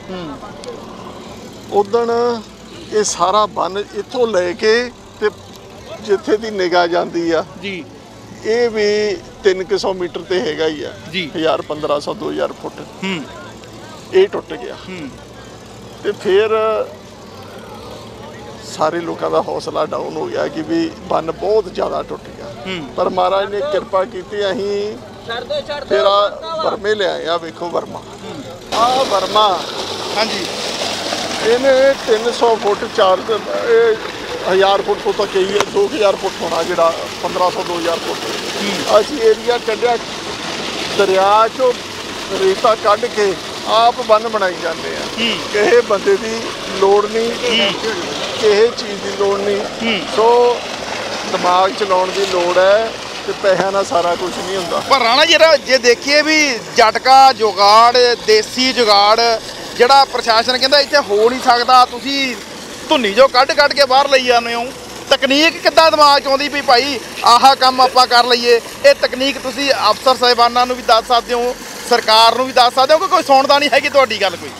ਉਦਣ ਇਹ ਸਾਰਾ ਬੰਨ ਇੱਥੋਂ ਲੈ ਕੇ ਤੇ ਜਿੱਥੇ ਦੀ ਨਿਗਾਹ ਜਾਂਦੀ ਆ ਜੀ, ਇਹ ਵੀ 300 ਮੀਟਰ ਤੇ ਹੈਗਾ ਹੀ ਆ ਜੀ, 1000 1500 2000 ਫੁੱਟ ਇਹ ਟੁੱਟ ਗਿਆ। ਤੇ ਫਿਰ ਸਾਰੇ ਲੋਕਾਂ ਦਾ ਹੌਸਲਾ ਡਾਊਨ ਹੋ ਗਿਆ ਕਿ ਵੀ ਬੰਨ ਬਹੁਤ ਜ਼ਿਆਦਾ ਟੁੱਟ ਗਿਆ, ਪਰ ਮਹਾਰਾਜ ਨੇ ਕਿਰਪਾ ਕੀਤੀ। ਅਸੀਂ ਤੇਰਾ ਵਰਮੇ ਲਿਆਏ ਆ, ਵੇਖੋ ਵਰਮਾ, ਆ ਵਰਮਾ। ਹਾਂਜੀ, ਇਹਨੇ 300 ਫੁੱਟ 1000 ਫੁੱਟ ਤੋਂ ਤਾਂ ਕਹੀ ਹੈ 2000 ਫੁੱਟ ਹੋਣਾ, ਜਿਹੜਾ 1500 2000 ਫੁੱਟ। ਅਸੀਂ ਏਰੀਆ ਕੱਢਿਆ, ਦਰਿਆ 'ਚੋਂ ਰੇਤਾ ਕੱਢ ਕੇ ਆਪ ਬੰਨ ਬਣਾਈ ਜਾਂਦੇ ਆ। ਕਿਸੇ ਬੰਦੇ ਦੀ ਲੋੜ ਨਹੀਂ, ਕਿਸੇ ਚੀਜ਼ ਦੀ ਲੋੜ ਨਹੀਂ, ਸੋ ਦਿਮਾਗ ਚਲਾਉਣ ਦੀ ਲੋੜ ਹੈ ਤੇ ਪੈਸਿਆਂ ਨਾਲ ਸਾਰਾ ਕੁਝ ਨਹੀਂ ਹੁੰਦਾ। ਪਰ ਰਾਣਾ ਜਿਹੜਾ ਜੇ ਦੇਖੀਏ ਵੀ ਜਟਕਾ ਜੁਗਾੜ, ਦੇਸੀ ਜੁਗਾੜ ਜਿਹੜਾ ਪ੍ਰਸ਼ਾਸਨ ਕਹਿੰਦਾ ਇੱਥੇ ਹੋ ਨਹੀਂ ਸਕਦਾ, ਤੁਸੀਂ ਧੁੰਨੀ ਜੋ ਕੱਢ ਕੇ ਬਾਹਰ ਲਈ ਜਾਂਦੇ ਹੋ। ਤਕਨੀਕ ਕਿੱਦਾਂ ਦਿਮਾਗ 'ਚ ਆਉਂਦੀ ਵੀ ਭਾਈ ਆਹ ਕੰਮ ਆਪਾਂ ਕਰ ਲਈਏ? ਇਹ ਤਕਨੀਕ ਤੁਸੀਂ ਅਫਸਰ ਸਾਹਿਬਾਨਾਂ ਨੂੰ ਵੀ ਦੱਸ ਸਕਦੇ ਹੋ, ਸਰਕਾਰ ਨੂੰ ਵੀ ਦੱਸ ਸਕਦੇ ਹੋ, ਕਿ ਕੋਈ ਸੁਣਦਾ ਨਹੀਂ ਹੈਗੀ ਤੁਹਾਡੀ ਗੱਲ ਕੋਈ?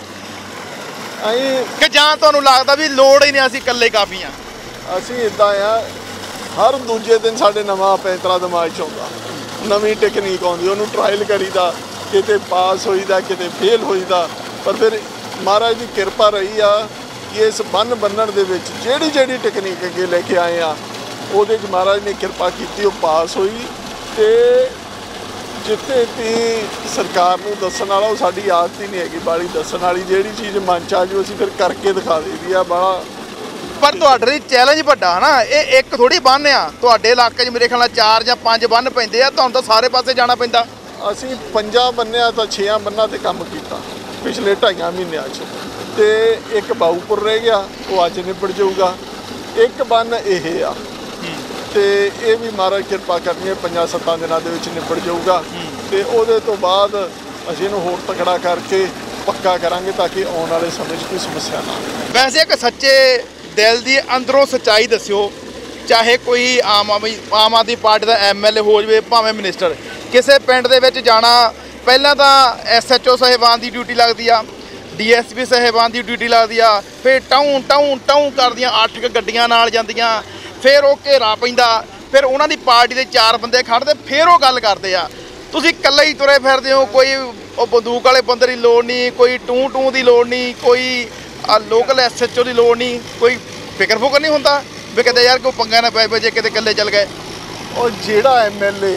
ਕਿ ਜਾਂ ਤੁਹਾਨੂੰ ਲੱਗਦਾ ਵੀ ਲੋੜ ਹੀ ਨਹੀਂ, ਅਸੀਂ ਇਕੱਲੇ ਕਾਫੀ ਆ? ਅਸੀਂ ਇੱਦਾਂ ਆ, ਹਰ ਦੂਜੇ ਦਿਨ ਸਾਡੇ ਨਵਾਂ ਪੈਂਤਰਾ ਦਿਮਾਗ 'ਚ ਆਉਂਦਾ, ਨਵੀਂ ਟੈਕਨੀਕ ਆਉਂਦੀ, ਉਹਨੂੰ ਟਰਾਇਲ ਕਰੀਦਾ, ਕਿਤੇ ਪਾਸ ਹੋਈਦਾ, ਕਿਤੇ ਫੇਲ ਹੋਈਦਾ। ਪਰ ਫਿਰ ਮਹਾਰਾਜ ਦੀ ਕਿਰਪਾ ਰਹੀ ਆ ਕਿ ਇਸ ਬੰਨ ਬੰਨਣ ਦੇ ਵਿੱਚ ਜਿਹੜੀ ਟੈਕਨੀਕ ਅੱਗੇ ਲੈ ਕੇ ਆਏ ਆ, ਉਹਦੇ 'ਚ ਮਹਾਰਾਜ ਨੇ ਕਿਰਪਾ ਕੀਤੀ, ਉਹ ਪਾਸ ਹੋਈ। ਤੇ ਜਿੱਥੇ ਤੀ ਸਰਕਾਰ ਨੂੰ ਦੱਸਣ ਵਾਲਾ, ਉਹ ਸਾਡੀ ਆਦਤ ਹੀ ਨਹੀਂ ਹੈਗੀ ਬਾਹਲੀ ਦੱਸਣ ਵਾਲੀ। ਜਿਹੜੀ ਚੀਜ਼ ਮਨ 'ਚ ਆ ਜਾਊ ਅਸੀਂ ਫਿਰ ਕਰਕੇ ਦਿਖਾ ਦਈਦੀ ਆ ਬਾਹਲਾ। ਪਰ ਤੁਹਾਡੇ ਲਈ ਚੈਲੰਜ ਵੱਡਾ ਨਾ, ਇਹ ਇੱਕ ਥੋੜੀ ਬੰਨ ਆ, ਤੁਹਾਡੇ ਇਲਾਕੇ 'ਚ ਮੇਰੇ ਖਿਆਲ ਨਾਲ 4 ਜਾਂ 5 ਬੰਨ ਪੈਂਦੇ ਆ, ਤੁਹਾਨੂੰ ਤਾਂ ਸਾਰੇ ਪਾਸੇ ਜਾਣਾ ਪੈਂਦਾ। ਅਸੀਂ 5 ਬੰਨਿਆਂ ਤਾਂ 6 ਬੰਨਾਂ ਤੇ ਕੰਮ ਕੀਤਾ ਪਿਛਲੇ 2.5 ਮਹੀਨਿਆਂ 'ਚ, ਤੇ ਇੱਕ ਬਾਊਪੁਰ ਰਹਿ ਗਿਆ, ਉਹ ਅੱਜ ਨਿਬੜ ਜਾਊਗਾ। ਇੱਕ ਬੰਨ ਇਹ ਆ, ਤੇ ਇਹ ਵੀ ਮਹਾਰਾਜ ਕਿਰਪਾ ਕਰਨੀ ਹੈ 5-7 ਦਿਨਾਂ ਦੇ ਵਿੱਚ ਨਿਬੜ ਜਾਊਗਾ। ਤੇ ਉਹਦੇ ਤੋਂ ਬਾਅਦ ਅਸੀਂ ਇਹਨੂੰ ਹੋਰ ਤਕੜਾ ਕਰਕੇ ਪੱਕਾ ਕਰਾਂਗੇ ਤਾਂ ਕਿ ਆਉਣ ਵਾਲੇ ਸਮੇਂ 'ਚ ਕੋਈ ਸਮੱਸਿਆ ਨਾ ਆਵੇ। ਵੈਸੇ ਇੱਕ ਸੱਚੇ ਦਿਲ ਦੀ ਅੰਦਰੋਂ ਸੱਚਾਈ ਦੱਸਿਓ, ਚਾਹੇ ਕੋਈ ਆਮ ਆਦਮੀ ਪਾਰਟੀ ਦਾ MLA ਹੋ ਜਾਵੇ, ਭਾਵੇਂ ਮਿਨਿਸਟਰ, ਕਿਸੇ ਪਿੰਡ ਦੇ ਵਿੱਚ ਜਾਣਾ, ਪਹਿਲਾਂ ਤਾਂ SHO ਸਾਹਿਬਾਨ ਦੀ ਡਿਊਟੀ ਲੱਗਦੀ ਆ, DSP ਸਾਹਿਬਾਨ ਦੀ ਡਿਊਟੀ ਲੱਗਦੀ ਆ, ਫਿਰ ਟਾਊਂ ਕਰਦੀਆਂ 8 ਗੱਡੀਆਂ ਨਾਲ ਜਾਂਦੀਆਂ, ਫਿਰ ਉਹ ਘੇਰਾ ਪੈਂਦਾ, ਫਿਰ ਉਹਨਾਂ ਦੀ ਪਾਰਟੀ ਦੇ 4 ਬੰਦੇ ਖੜ੍ਹਦੇ, ਫਿਰ ਉਹ ਗੱਲ ਕਰਦੇ ਆ। ਤੁਸੀਂ ਇਕੱਲੇ ਹੀ ਤੁਰੇ ਫਿਰਦੇ ਹੋ, ਕੋਈ ਉਹ ਬੰਦੂਕ ਵਾਲੇ ਬੰਦੇ ਦੀ ਲੋੜ ਨਹੀਂ, ਕੋਈ ਟੂੰ ਦੀ ਲੋੜ ਨਹੀਂ, ਕੋਈ ਲੋਕਲ SHO ਦੀ ਲੋੜ ਨਹੀਂ, ਕੋਈ ਫਿਕਰ ਨਹੀਂ ਹੁੰਦਾ ਵੀ ਕਿਤੇ ਯਾਰ ਕੋਈ ਪੰਗਾ ਨਾ ਪੈ ਜੇ ਕਿਤੇ ਇਕੱਲੇ ਚੱਲ ਗਏ। ਉਹ ਜਿਹੜਾ MLA,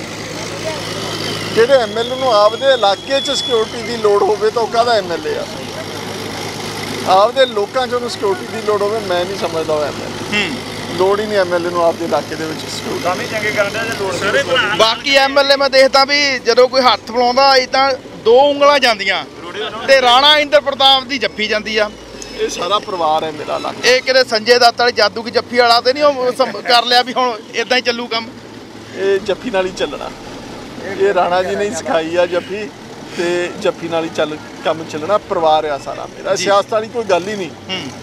ਜਿਹੜੇ MLA ਨੂੰ ਆਪਦੇ ਇਲਾਕੇ 'ਚ ਸਿਕਿਉਰਿਟੀ ਦੀ ਲੋੜ ਹੋਵੇ ਤਾਂ ਉਹ ਕਾਹਦਾ MLA ਆ? ਆਪਦੇ ਲੋਕਾਂ 'ਚ ਉਹਨੂੰ ਸਿਕਿਉਰਿਟੀ ਦੀ ਲੋੜ ਹੋਵੇ, ਮੈਂ ਨਹੀਂ ਸਮਝਦਾ ਉਹ MLA। ਲੋੜ ਹੀ ਨਹੀਂ MLA ਨੂੰ ਆਪਦੇ ਇਲਾਕੇ ਦੇ ਵਿੱਚ ਸਿਕਿਉਰਿਟੀ। ਕੰਮ ਹੀ ਚੰਗੇ ਕਰਦੇ ਆ ਜੇ ਲੋੜ। ਬਾਕੀ MLA ਮੈਂ ਦੇਖਦਾ ਵੀ ਜਦੋਂ ਕੋਈ ਹੱਥ ਫਲਾਉਂਦਾ ਇਹ ਤਾਂ 2 ਉਂਗਲਾਂ ਜਾਂਦੀਆਂ, ਤੇ ਰਾਣਾ ਇੰਦਰ ਪ੍ਰਤਾਪ ਦੀ ਜੱਫੀ ਜਾਂਦੀ ਆ। ਇਹ ਸਾਰਾ ਪਰਿਵਾਰ ਹੈ ਮੇਰਾ ਇਲਾਕਾ। ਇਹ ਕਿਤੇ ਸੰਜੇ ਦੱਤ ਵਾਲੀ ਜਾਦੂ ਕੀ ਜੱਫੀ ਵਾਲਾ ਤੇ ਨਹੀਂ ਉਹ ਕਰ ਲਿਆ ਵੀ ਹੁਣ ਇਦਾਂ ਹੀ ਚੱਲੂ ਕੰਮ? ਇਹ ਜੱਫੀ ਨਾਲ ਹੀ ਚੱਲਣਾ। ਇਹ ਰਾਣਾ ਜੀ ਨੇ ਸਿਖਾਈ ਆ ਜੱਫੀ, ਤੇ ਜੱਫੀ ਨਾਲ ਹੀ ਕੰਮ ਚੱਲਣਾ। ਪਰਿਵਾਰ ਆ ਸਾਰਾ ਮੇਰਾ, ਸਿਆਸਤ ਵਾਲੀ ਕੋਈ ਗੱਲ ਹੀ ਨਹੀਂ।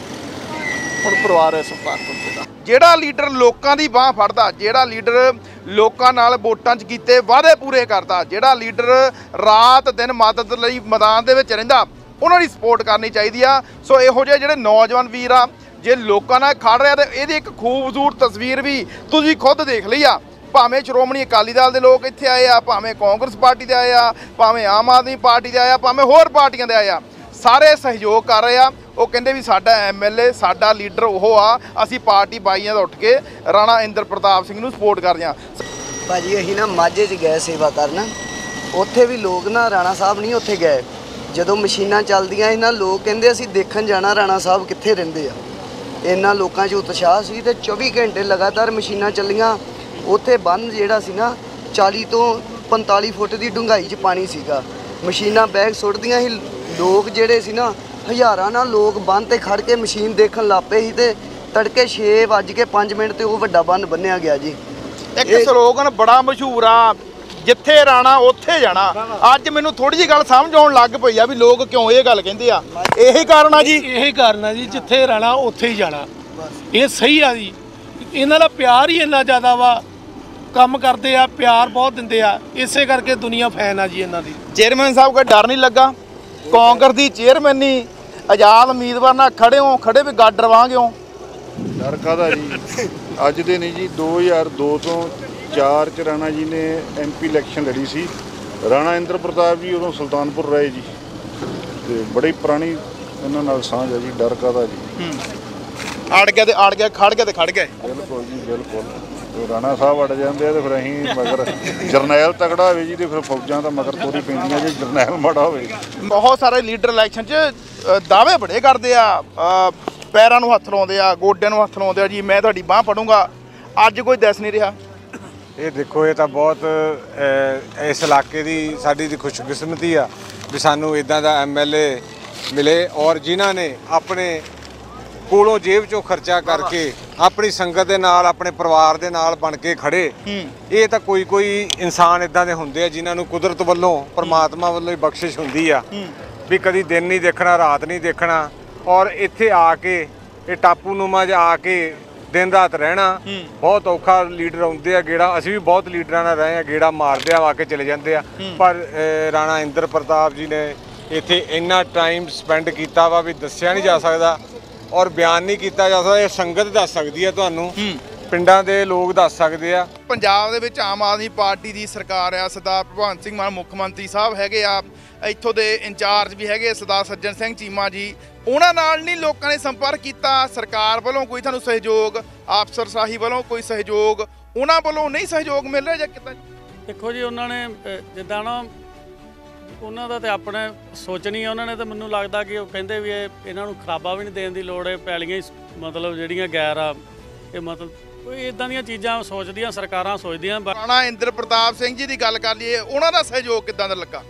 ਹੁਣ ਪਰਿਵਾਰ ਹੈ ਸੁਲਤਾਨਪੁਰ ਦਾ। ਜਿਹੜਾ ਲੀਡਰ ਲੋਕਾਂ ਦੀ ਬਾਹ ਫੜਦਾ, ਜਿਹੜਾ ਲੀਡਰ ਲੋਕਾਂ ਨਾਲ ਵੋਟਾਂ 'ਚ ਕੀਤੇ ਵਾਅਦੇ ਪੂਰੇ ਕਰਦਾ, ਜਿਹੜਾ ਲੀਡਰ ਰਾਤ ਦਿਨ ਮਦਦ ਲਈ ਮੈਦਾਨ ਦੇ ਵਿੱਚ ਰਹਿੰਦਾ, ਉਹਨਾਂ ਦੀ ਸਪੋਰਟ ਕਰਨੀ ਚਾਹੀਦੀ ਆ। ਸੋ ਇਹੋ ਜਿਹੇ ਜਿਹੜੇ ਨੌਜਵਾਨ ਵੀਰ ਆ, ਜੇ ਲੋਕਾਂ ਨਾਲ ਖੜ ਰਿਹਾ, ਤੇ ਇਹਦੀ ਇੱਕ ਖੂਬਸੂਰਤ ਤਸਵੀਰ ਵੀ ਤੁਸੀਂ ਖੁਦ ਦੇਖ ਲਈ ਆ। ਭਾਵੇਂ ਸ਼੍ਰੋਮਣੀ ਅਕਾਲੀ ਦਲ ਦੇ ਲੋਕ ਇੱਥੇ ਆਏ ਆ, ਭਾਵੇਂ ਕਾਂਗਰਸ ਪਾਰਟੀ ਦੇ ਆਏ ਆ, ਭਾਵੇਂ ਆਮ ਆਦਮੀ ਪਾਰਟੀ ਦੇ ਆਏ ਆ, ਭਾਵੇਂ ਹੋਰ ਪਾਰਟੀਆਂ ਦੇ ਆਏ ਆ, ਸਾਰੇ ਸਹਿਯੋਗ ਕਰ ਰਹੇ ਆ। ਉਹ ਕਹਿੰਦੇ ਵੀ ਸਾਡਾ ਐਮਐਲਏ, ਸਾਡਾ ਲੀਡਰ ਉਹ ਆ, ਅਸੀਂ ਪਾਰਟੀ ਬਾਈਆਂ ਦਾ ਉੱਠ ਕੇ ਰਾਣਾ ਇੰਦਰ ਪ੍ਰਤਾਪ ਸਿੰਘ ਨੂੰ ਸਪੋਰਟ ਕਰਦੇ ਆ। ਭਾਜੀ ਅਸੀਂ ਨਾ ਮਾਝੇ 'ਚ ਗਏ ਸੇਵਾ ਕਰਨ, ਉੱਥੇ ਵੀ ਲੋਕ ਨਾ ਰਾਣਾ ਸਾਹਿਬ ਨਹੀਂ ਉੱਥੇ ਗਏ। ਜਦੋਂ ਮਸ਼ੀਨਾਂ ਚੱਲਦੀਆਂ ਸੀ ਨਾ, ਲੋਕ ਕਹਿੰਦੇ ਅਸੀਂ ਦੇਖਣ ਜਾਣਾ ਰਾਣਾ ਸਾਹਿਬ ਕਿੱਥੇ ਰਹਿੰਦੇ ਆ। ਇੰਨਾ ਲੋਕਾਂ 'ਚ ਉਤਸ਼ਾਹ ਸੀ, ਤੇ 24 ਘੰਟੇ ਲਗਾਤਾਰ ਮਸ਼ੀਨਾਂ ਚੱਲੀਆਂ। ਉੱਥੇ ਬੰਨ੍ਹ ਜਿਹੜਾ ਸੀ ਨਾ 40 ਤੋਂ 45 ਫੁੱਟ ਦੀ ਡੂੰਘਾਈ 'ਚ ਪਾਣੀ ਸੀਗਾ। ਮਸ਼ੀਨਾਂ ਬੈਗ ਸੁੱਟਦੀਆਂ ਸੀ, ਲੋਕ ਜਿਹੜੇ ਸੀ ਨਾ ਹਜ਼ਾਰਾਂ ਨਾਲ ਲੋਕ ਬੰਨ੍ਹ ਤੇ ਖੜ ਕੇ ਮਸ਼ੀਨ ਦੇਖਣ ਲੱਗ ਪਏ ਸੀ। ਤੇ ਤੜਕੇ 6:05 ਤੇ ਉਹ ਵੱਡਾ ਬੰਨ੍ਹ ਬੰਨਿਆ ਗਿਆ ਜੀ। ਇੱਕ ਸਲੋਗਨ ਬੜਾ ਮਸ਼ਹੂਰ ਆ, ਜਿੱਥੇ ਰਾਣਾ ਉੱਥੇ ਜਾਣਾ। ਅੱਜ ਮੈਨੂੰ ਥੋੜੀ ਜਿਹੀ ਗੱਲ ਸਮਝ ਆਉਣ ਲੱਗ ਪਈ ਆ ਵੀ ਲੋਕ ਕਿਉਂ ਇਹ ਗੱਲ ਕਹਿੰਦੇ ਆ। ਇਹੀ ਕਾਰਨ ਆ ਜੀ, ਇਹੀ ਕਾਰਨ ਆ ਜੀ, ਜਿੱਥੇ ਰਾਣਾ ਉੱਥੇ ਹੀ ਜਾਣਾ। ਇਹ ਸਹੀ ਆ ਜੀ। ਇਹਨਾਂ ਦਾ ਪਿਆਰ ਹੀ ਇੰਨਾ ਜ਼ਿਆਦਾ ਵਾ, ਕੰਮ ਕਰਦੇ ਆ, ਪਿਆਰ ਬਹੁਤ ਦਿੰਦੇ ਆ, ਇਸੇ ਕਰਕੇ ਦੁਨੀਆ ਫੈਨ ਆ ਜੀ ਇਹਨਾਂ ਦੀ। ਚੇਅਰਮੈਨ ਸਾਹਿਬ ਕੋਈ ਡਰ ਨਹੀਂ ਲੱਗਾ? ਕਾਂਗਰਸ ਦੀ ਚੇਅਰਮੈਨੀ ਆਜ਼ਾਦ ਉਮੀਦਵਾਰ ਨਾਲ ਖੜੇ ਵੀ ਗੱਡ ਰਵਾਂਗੇ ਹੋ? ਡਰ ਕਾਹਦਾ ਜੀ? ਅੱਜ ਦੇ ਨਹੀਂ ਜੀ, 2002 ਤੋਂ 4 ਚ ਰਾਣਾ ਜੀ ਨੇ ਐਮਪੀ ਇਲੈਕਸ਼ਨ ਲੜੀ ਸੀ। ਰਾਣਾ ਇੰਦਰ ਪ੍ਰਤਾਪ ਜੀ ਉਦੋਂ ਸੁਲਤਾਨਪੁਰ ਰਹੇ ਜੀ, ਤੇ ਬੜੀ ਪੁਰਾਣੀ ਇਹਨਾਂ ਨਾਲ ਸਾਂਝ ਹੈ ਜੀ। ਡਰ ਕਾਹਦਾ ਜੀ? ਅੜ ਗਿਆ ਤੇ ਅੜ ਗਿਆ, ਖੜ ਗਿਆ ਤੇ ਖੜ ਗਿਆ। ਬਿਲਕੁਲ ਜੀ, ਬਿਲਕੁਲ। ਰਾਣਾ ਸਾਹਿਬ ਅੜ ਜਾਂਦੇ ਆ ਤੇ ਫਿਰ ਅਸੀਂ ਮਗਰ, ਜਰਨੈਲ ਤਗੜਾ ਹੋਵੇ ਜੀ ਤੇ ਫਿਰ ਫੌਜਾਂ ਤਾਂ ਮਗਰ ਤੋਰੀ ਪੈਂਦੀਆਂ ਜੀ, ਜਰਨੈਲ ਮਾੜਾ ਹੋਵੇ। ਬਹੁਤ ਸਾਰੇ ਲੀਡਰ ਇਲੈਕਸ਼ਨ 'ਚ ਦਾਅਵੇ ਬੜੇ ਕਰਦੇ ਆ, ਪੈਰਾਂ ਨੂੰ ਹੱਥ ਲਾਉਂਦੇ ਆ, ਗੋਡਿਆਂ ਨੂੰ ਹੱਥ ਲਾਉਂਦੇ ਆ ਜੀ, ਮੈਂ ਤੁਹਾਡੀ ਬਾਂਹ ਫੜੂੰਗਾ। ਅੱਜ ਕੋਈ ਦੱਸ ਨਹੀਂ ਰਿਹਾ। ਇਹ ਦੇਖੋ, ਇਹ ਤਾਂ ਬਹੁਤ ਇਸ ਇਲਾਕੇ ਦੀ ਸਾਡੀ ਦੀ ਖੁਸ਼ਕਿਸਮਤੀ ਆ ਵੀ ਸਾਨੂੰ ਇਦਾਂ ਦਾ ਐਮਐਲਏ ਮਿਲੇ, ਔਰ ਜਿਨ੍ਹਾਂ ਨੇ ਆਪਣੇ ਕੋਲੋਂ ਜੇਬ ਚੋਂ ਖਰਚਾ ਕਰਕੇ ਆਪਣੀ ਸੰਗਤ ਦੇ ਨਾਲ, ਆਪਣੇ ਪਰਿਵਾਰ ਦੇ ਨਾਲ ਬਣ ਕੇ ਖੜੇ। ਇਹ ਤਾਂ ਕੋਈ ਇਨਸਾਨ ਇਦਾਂ ਦੇ ਹੁੰਦੇ ਆ ਜਿਨ੍ਹਾਂ ਨੂੰ ਕੁਦਰਤ ਵੱਲੋਂ, ਪਰਮਾਤਮਾ ਵੱਲੋਂ ਹੀ ਬਖਸ਼ਿਸ਼ ਹੁੰਦੀ ਆ ਵੀ ਕਦੀ ਦਿਨ ਨਹੀਂ ਦੇਖਣਾ, ਰਾਤ ਨਹੀਂ ਦੇਖਣਾ, ਔਰ ਇੱਥੇ ਆ ਕੇ ਇਹ ਟਾਪੂਨੁਮਾ 'ਚ ਆ ਕੇ ਦਿਨ ਰਾਤ ਰਹਿਣਾ ਬਹੁਤ ਔਖਾ। ਲੀਡਰ ਆਉਂਦੇ ਆ ਗੇੜਾ, ਅਸੀਂ ਵੀ ਬਹੁਤ ਲੀਡਰਾਂ ਨਾਲ ਰਹੇ ਆ, ਗੇੜਾ ਮਾਰਦੇ ਆ ਕੇ ਚਲੇ ਜਾਂਦੇ ਆ, ਪਰ ਰਾਣਾ ਇੰਦਰ ਪ੍ਰਤਾਪ ਜੀ ਨੇ ਇੱਥੇ ਇੰਨਾ ਟਾਈਮ ਸਪੈਂਡ ਕੀਤਾ ਵਾ ਵੀ ਦੱਸਿਆ ਨਹੀਂ ਜਾ ਸਕਦਾ, ਔਰ ਬਿਆਨ ਨਹੀਂ ਕੀਤਾ ਜਾ ਸਕਦਾ। ਇਹ ਸੰਗਤ ਦੱਸ ਸਕਦੀ ਹੈ ਤੁਹਾਨੂੰ, ਪਿੰਡਾਂ ਦੇ ਲੋਕ ਦੱਸ ਸਕਦੇ ਆ। ਪੰਜਾਬ ਦੇ ਵਿੱਚ ਆਮ ਆਦਮੀ ਪਾਰਟੀ ਦੀ ਸਰਕਾਰ ਆ, ਸਰਦਾਰ ਭਗਵੰਤ ਸਿੰਘ ਮਾਨ ਮੁੱਖ ਮੰਤਰੀ ਸਾਹਿਬ ਹੈਗੇ ਆ, ਇੱਥੋਂ ਦੇ ਇੰਚਾਰਜ ਵੀ ਹੈਗੇ ਸਰਦਾਰ ਸੱਜਣ ਸਿੰਘ ਚੀਮਾ ਜੀ। ਉਹਨਾਂ ਨਾਲ ਨਹੀਂ ਲੋਕਾਂ ਨੇ ਸੰਪਰਕ ਕੀਤਾ? ਸਰਕਾਰ ਵੱਲੋਂ ਕੋਈ ਤੁਹਾਨੂੰ ਸਹਿਯੋਗ, ਅਫਸਰਸ਼ਾਹੀ ਵੱਲੋਂ ਕੋਈ ਸਹਿਯੋਗ, ਉਹਨਾਂ ਵੱਲੋਂ ਨਹੀਂ ਸਹਿਯੋਗ ਮਿਲ ਰਿਹਾ ਜਾਂ ਕਿੱਦਾਂ? ਦੇਖੋ ਜੀ, ਉਹਨਾਂ ਨੇ ਜਿੱਦਾਂ ਨਾ ਉਹਨਾਂ ਦਾ ਤੇ ਆਪਣੇ ਸੋਚਣੀ ਆ। ਉਹਨਾਂ ਨੇ ਤਾਂ ਮੈਨੂੰ ਲੱਗਦਾ ਕਿ ਉਹ ਕਹਿੰਦੇ ਵੀ ਇਹਨਾਂ ਨੂੰ ਖਰਾਬਾ ਵੀ ਨਹੀਂ ਦੇਣ ਦੀ ਲੋੜ ਹੈ, ਪੈਲੀਆਂ ਹੀ ਮਤਲਬ ਜਿਹੜੀਆਂ ਗੈਰ ਆ, ਇਹ ਮਤਲਬ ਕੋਈ ਇਦਾਂ ਦੀਆਂ ਚੀਜ਼ਾਂ ਸੋਚਦੀਆਂ ਸਰਕਾਰਾਂ ਸੋਚਦੀਆਂ। ਰਾਣਾ ਇੰਦਰ ਪ੍ਰਤਾਪ ਸਿੰਘ ਜੀ ਦੀ ਗੱਲ ਕਰ ਲਈਏ, ਉਹਨਾਂ ਦਾ ਸਹਿਯੋਗ ਕਿੱਦਾਂ ਦਾ ਲੱਗਾ?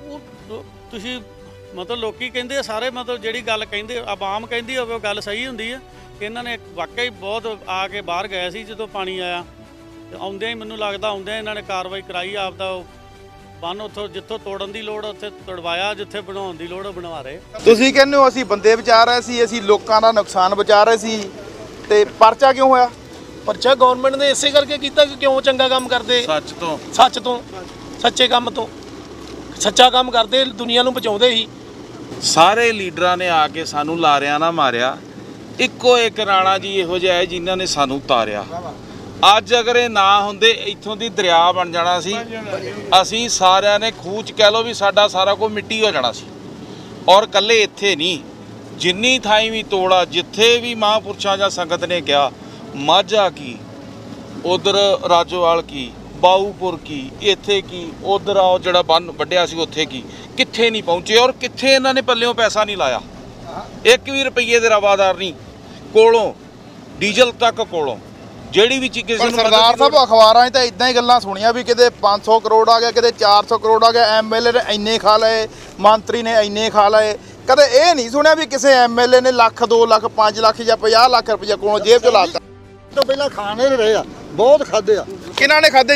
ਤੁਸੀਂ ਮਤਲਬ ਲੋਕੀ ਕਹਿੰਦੇ ਆ ਸਾਰੇ, ਮਤਲਬ ਜਿਹੜੀ ਗੱਲ ਕਹਿੰਦੇ ਆਵਾਮ ਕਹਿੰਦੀ ਹੋਵੇ ਉਹ ਗੱਲ ਸਹੀ ਹੁੰਦੀ ਹੈ। ਇਹਨਾਂ ਨੇ ਵਾਕਈ ਬਹੁਤ ਆ ਕੇ ਬਾਹਰ ਗਏ ਸੀ ਜਦੋਂ ਪਾਣੀ ਆਇਆ, ਤੇ ਆਉਂਦਿਆਂ ਹੀ ਮੈਨੂੰ ਲੱਗਦਾ ਆਉਂਦਿਆਂ ਇਹਨਾਂ ਨੇ ਕਾਰਵਾਈ ਕਰਾਈ, ਆਪਦਾ ਉਹ ਬੰਨ ਉੱਥੋਂ ਜਿੱਥੋਂ ਤੋੜਨ ਦੀ ਲੋੜ ਉੱਥੇ ਤੋੜਵਾਇਆ, ਜਿੱਥੇ ਬਣਾਉਣ ਦੀ ਲੋੜ ਉਹ ਬਣਵਾ ਰਹੇ। ਤੁਸੀਂ ਕਹਿੰਦੇ ਹੋ ਅਸੀਂ ਬੰਦੇ ਬਚਾ ਰਹੇ ਸੀ, ਅਸੀਂ ਲੋਕਾਂ ਦਾ ਨੁਕਸਾਨ ਬਚਾ ਰਹੇ ਸੀ, ਤੇ ਪਰਚਾ ਕਿਉਂ ਹੋਇਆ? ਪਰਚਾ ਗਵਰਨਮੈਂਟ ਨੇ ਇਸੇ ਕਰਕੇ ਕੀਤਾ ਕਿ ਕਿਉਂ ਚੰਗਾ ਕੰਮ ਕਰਦੇ, ਸੱਚ ਤੋਂ ਸੱਚੇ ਕੰਮ ਤੋਂ ਸੱਚਾ ਕੰਮ ਕਰਦੇ, ਦੁਨੀਆ ਨੂੰ ਬਚਾਉਂਦੇ ਸੀ। ਸਾਰੇ ਲੀਡਰਾਂ ਨੇ ਆ ਕੇ ਸਾਨੂੰ ਲਾਰਿਆਂ ਨਾ ਮਾਰਿਆ, ਇੱਕੋ ਇੱਕ ਰਾਣਾ ਜੀ ਇਹੋ ਜਿਹਾ ਹੈ ਜਿਨ੍ਹਾਂ ਨੇ ਸਾਨੂੰ ਤਾਰਿਆ। ਅੱਜ ਅਗਰ ਇਹ ਨਾ ਹੁੰਦੇ, ਇੱਥੋਂ ਦੀ ਦਰਿਆ ਬਣ ਜਾਣਾ ਸੀ, ਅਸੀਂ ਸਾਰਿਆਂ ਨੇ ਖੂਹ 'ਚ ਕਹਿ ਲਓ ਵੀ ਸਾਡਾ ਸਾਰਾ ਕੁਝ ਮਿੱਟੀ ਹੋ ਜਾਣਾ ਸੀ। ਔਰ ਇਕੱਲੇ ਇੱਥੇ ਨਹੀਂ, ਜਿੰਨੀ ਥਾਈਂ ਵੀ ਤੋੜਾ, ਜਿੱਥੇ ਵੀ ਮਹਾਂਪੁਰਸ਼ਾਂ ਜਾਂ ਸੰਗਤ ਨੇ ਕਿਹਾ, ਮਾਝਾ ਕੀ, ਉਧਰ ਰਾਜੋਵਾਲ ਕੀ, ਬਾਊਪੁਰ ਕੀ, ਇੱਥੇ ਕੀ, ਉਧਰ ਆਓ ਜਿਹੜਾ ਬੰਨ ਵੱਢਿਆ ਸੀ ਉੱਥੇ ਕੀ, ਕਿੱਥੇ ਨਹੀਂ ਪਹੁੰਚੇ। ਔਰ ਕਿੱਥੇ ਇਹਨਾਂ ਨੇ ਪੱਲਿਓਂ ਪੈਸਾ ਨਹੀਂ ਲਾਇਆ, 1 ਵੀ ਰੁਪਈਏ ਦੇ ਰਵਾਦਾਰ ਨਹੀਂ, ਕੋਲੋਂ ਡੀਜ਼ਲ ਤੱਕ ਕੋਲੋਂ ਜਿਹੜੀ ਵੀ ਚੀਜ਼ ਕਿਸੇ ਨੂੰ। ਸਰਦਾਰ ਸਾਹਿਬ ਅਖਬਾਰਾਂ 'ਚ ਤਾਂ ਇਦਾਂ ਹੀ ਗੱਲਾਂ ਸੁਣੀਆਂ ਵੀ ਕਿਤੇ 500 ਕਰੋੜ ਆ ਗਿਆ, ਕਿਤੇ 400 ਕਰੋੜ ਆ ਗਿਆ, ਐਮਐਲਏ ਨੇ ਇੰਨੇ ਖਾ ਲਏ, ਮੰਤਰੀ ਨੇ ਇੰਨੇ ਖਾ ਲਏ। ਕਦੇ ਇਹ ਨਹੀਂ ਸੁਣਿਆ ਵੀ ਕਿਸੇ ਐਮਐਲਏ ਨੇ ਲੱਖ, 2 ਲੱਖ, 5 ਲੱਖ ਜਾਂ 50 ਲੱਖ ਰੁਪਈਆ ਕੋਲੋਂ ਜੇਬ 'ਚ ਲਾਤਾ। ਤੋਂ ਪਹਿਲਾਂ ਖਾਣੇ ਰਹੇ ਆ, ਬਹੁਤ ਖਾਦੇ ਆ। ਕਿਹਨਾਂ ਨੇ ਖਾਦੇ ਜੀ?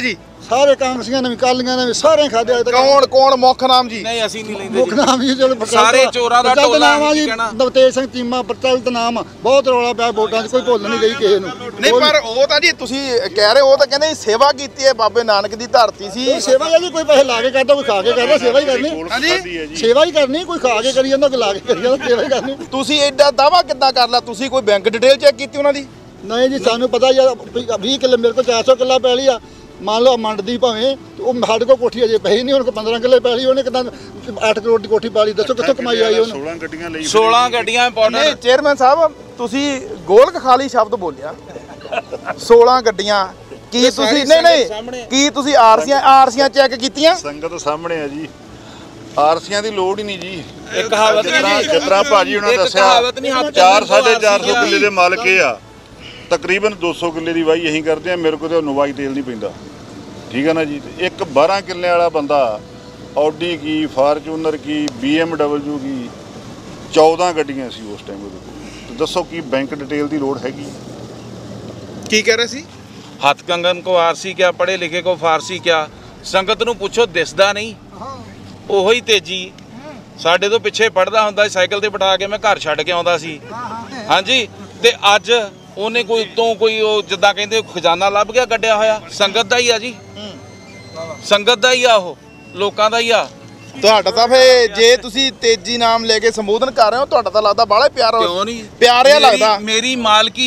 ਸਾਰੇ ਕਾਂਗਰਸੀਆਂ ਨੇ ਵੀ ਕਾਲੀਆਂ ਨੇ ਵੀ ਸਾਰੇ ਖਾਦੇ। ਕੌਣ ਮੁੱਖ ਨਾਮ ਜੀ? ਨਹੀਂ ਅਸੀਂ ਨਹੀਂ ਲੈਂਦੇ ਮੁੱਖ ਨਾਮ ਜੀ ਚਲੋ ਸਾਰੇ ਚੋਰਾਂ ਦਾ ਟੋਲਾ ਜੀ ਨਵਤੇਜ ਸਿੰਘ ਚੀਮਾ ਪ੍ਰਚਲਿਤ ਨਾਮ ਬਹੁਤ ਰੌਲਾ ਪਿਆ ਵੋਟਾਂ 'ਚ ਕੋਈ ਭੁੱਲ ਨਹੀਂ ਗਈ ਕਿਸੇ ਨੂੰ। ਨਹੀਂ ਪਰ ਉਹ ਤਾਂ ਜੀ ਤੁਸੀਂ ਕਹਿ ਰਹੇ ਉਹ ਤਾਂ ਕਹਿੰਦੇ ਸੇਵਾ ਕੀਤੀ ਹੈ ਬਾਬੇ ਨਾਨਕ ਦੀ ਧਰਤੀ ਸੀ। ਸੇਵਾ ਜੀ ਕੋਈ ਪੈਸੇ ਲਾ ਕੇ ਕਰਦਾ ਕੋਈ ਖਾ ਕੇ ਕਰਦਾ ਸੇਵਾ ਹੀ ਕਰਨੀ। ਹਾਂਜੀ ਸੇਵਾ ਹੀ ਕਰਨੀ ਕੋਈ ਖਾ ਕੇ ਕਰੀ ਜਾਂਦਾ ਕੋਈ ਲਾ ਕੇ ਕਰੀ ਜਾਂਦਾ ਸੇਵਾ ਹੀ ਕਰਨੀ। ਤੁਸੀਂ ਐਡਾ ਦਾਵਾ ਕਿੱਦਾਂ ਕਰ ਲਿਆ? ਤੁਸੀਂ ਕੋਈ ਬੈਂਕ ਡਿਟੇਲ ਚੈੱਕ ਕੀਤੀ ਉਹਨਾਂ ਦੀ? ਨਹੀਂ ਜੀ ਸਾਨੂੰ ਪਤਾ ਯਾਰ 20 ਕਿੱਲੇ ਮੇਰੇ ਕੋਲ 400 ਕਿੱਲਾ ਪੈਲੀ ਆ ਮੰਨ ਲਓ ਮੰਡਦੀ ਭਾਵੇਂ ਉਹ ਸਾਡੇ ਕੋਲ ਕੋਠੀ ਅਜੇ ਪਈ ਨਹੀਂ। ਹੁਣ 15 ਕਿੱਲੇ ਪੈਲੀ ਉਹਨੇ ਕਿਦਾਂ 8 ਕਰੋੜ ਦੀ ਕੋਠੀ ਪਾਲੀ ਦੱਸੋ ਕਿੱਥੋਂ ਕਮਾਈ ਆਈ ਉਹਨੇ? 16 ਗੱਡੀਆਂ ਲਈ 16 ਗੱਡੀਆਂ ਇੰਪੋਰਟੈਂਟ। ਚੇਅਰਮੈਨ ਸਾਹਿਬ ਤੁਸੀਂ ਗੋਲਕ ਖਾਲੀ ਸ਼ਬਦ ਬੋਲਿਆ 16 ਗੱਡੀਆਂ ਕੀ ਤੁਸੀਂ ਨਹੀਂ ਕੀ ਤੁਸੀਂ ਆਰਸੀਆਂ ਚੈੱਕ ਕੀਤੀਆਂ? ਸੰਗਤ ਸਾਹਮਣੇ ਆ ਜੀ ਆਰਸੀਆਂ ਦੀ ਲੋੜ ਹੀ ਨਹੀਂ ਜੀ। ਇੱਕ ਕਹਾਵਤ ਨਹੀਂ ਜਿਸ ਤਰ੍ਹਾਂ ਭਾਜੀ ਉਹਨਾਂ ਦੱਸਿਆ 4-450 ਕਿੱਲੇ ਦੇ ਮਾਲਕ ਇਹ ਆ ਤਕਰੀਬਨ 200 ਕਿੱਲੇ ਦੀ ਵਾਹੀ ਅਸੀਂ ਕਰਦੇ ਆ। ਮੇਰੇ ਕੋਲ ਤੇ ਨਵਾਈ ਤੇਲ ਨਹੀਂ ਪੈਂਦਾ ਠੀਕ ਹੈ ਨਾ ਜੀ। ਇੱਕ 12 ਕਿੱਲੇ ਵਾਲਾ ਬੰਦਾ ਆਡੀ ਕੀ ਫਾਰਚੂਨਰ ਕੀ BMW ਕੀ 14 ਗੱਡੀਆਂ ਸੀ ਉਸ ਟਾਈਮ ਉਹਦੇ ਕੋਲ। ਦੱਸੋ ਕੀ ਬੈਂਕ ਡਿਟੇਲ ਦੀ ਲੋੜ ਹੈਗੀ? ਕੀ ਕਹਿ ਰਹੇ ਸੀ? ਹੱਥ ਕੰਗਨ ਕੋ ਆਰਸੀ ਕਿਆ ਪੜ੍ਹੇ ਲਿਖੇ ਕੋ ਫਾਰਸੀ ਕਿਆ। ਸੰਗਤ ਨੂੰ ਪੁੱਛੋ ਦਿਸਦਾ ਨਹੀਂ ਉਹੋ ਹੀ ਤੇਜੀ ਸਾਡੇ ਤੋਂ ਪਿੱਛੇ ਪੜਦਾ ਹੁੰਦਾ ਸਾਈਕਲ ਤੇ ਬਿਠਾ ਕੇ ਮੈਂ ਘਰ ਛੱਡ ਕੇ ਆਉਂਦਾ ਸੀ। ਹਾਂਜੀ ਤੇ ਅੱਜ ਉਹਨੇ ਕੋਈ ਉੱਤੋਂ ਕੋਈ ਉਹ ਜਿੱਦਾਂ ਕਹਿੰਦੇ ਖਜ਼ਾਨਾ ਲੱਭ ਗਿਆ ਕੱਢਿਆ ਹੋਇਆ। ਸੰਗਤ ਦਾ ਹੀ ਆ ਜੀ ਸੰਗਤ ਦਾ ਹੀ ਆ ਉਹ ਲੋਕਾਂ ਦਾ ਹੀ ਆ। ਤੁਹਾਡਾ ਤਾਂ ਫੇ ਜੇ ਤੁਸੀਂ ਤੇਜੀ ਨਾਮ ਲੈ ਕੇ ਸੰਬੋਧਨ ਕਰ ਰਹੇ ਹੋ ਤੁਹਾਡਾ ਤਾਂ ਲੱਗਦਾ ਬਾਹਲਾ ਪਿਆਰ ਕਿਉਂ ਨਹੀਂ ਪਿਆਰਿਆ ਲੱਗਦਾ। ਮੇਰੀ ਮਾਲਕੀ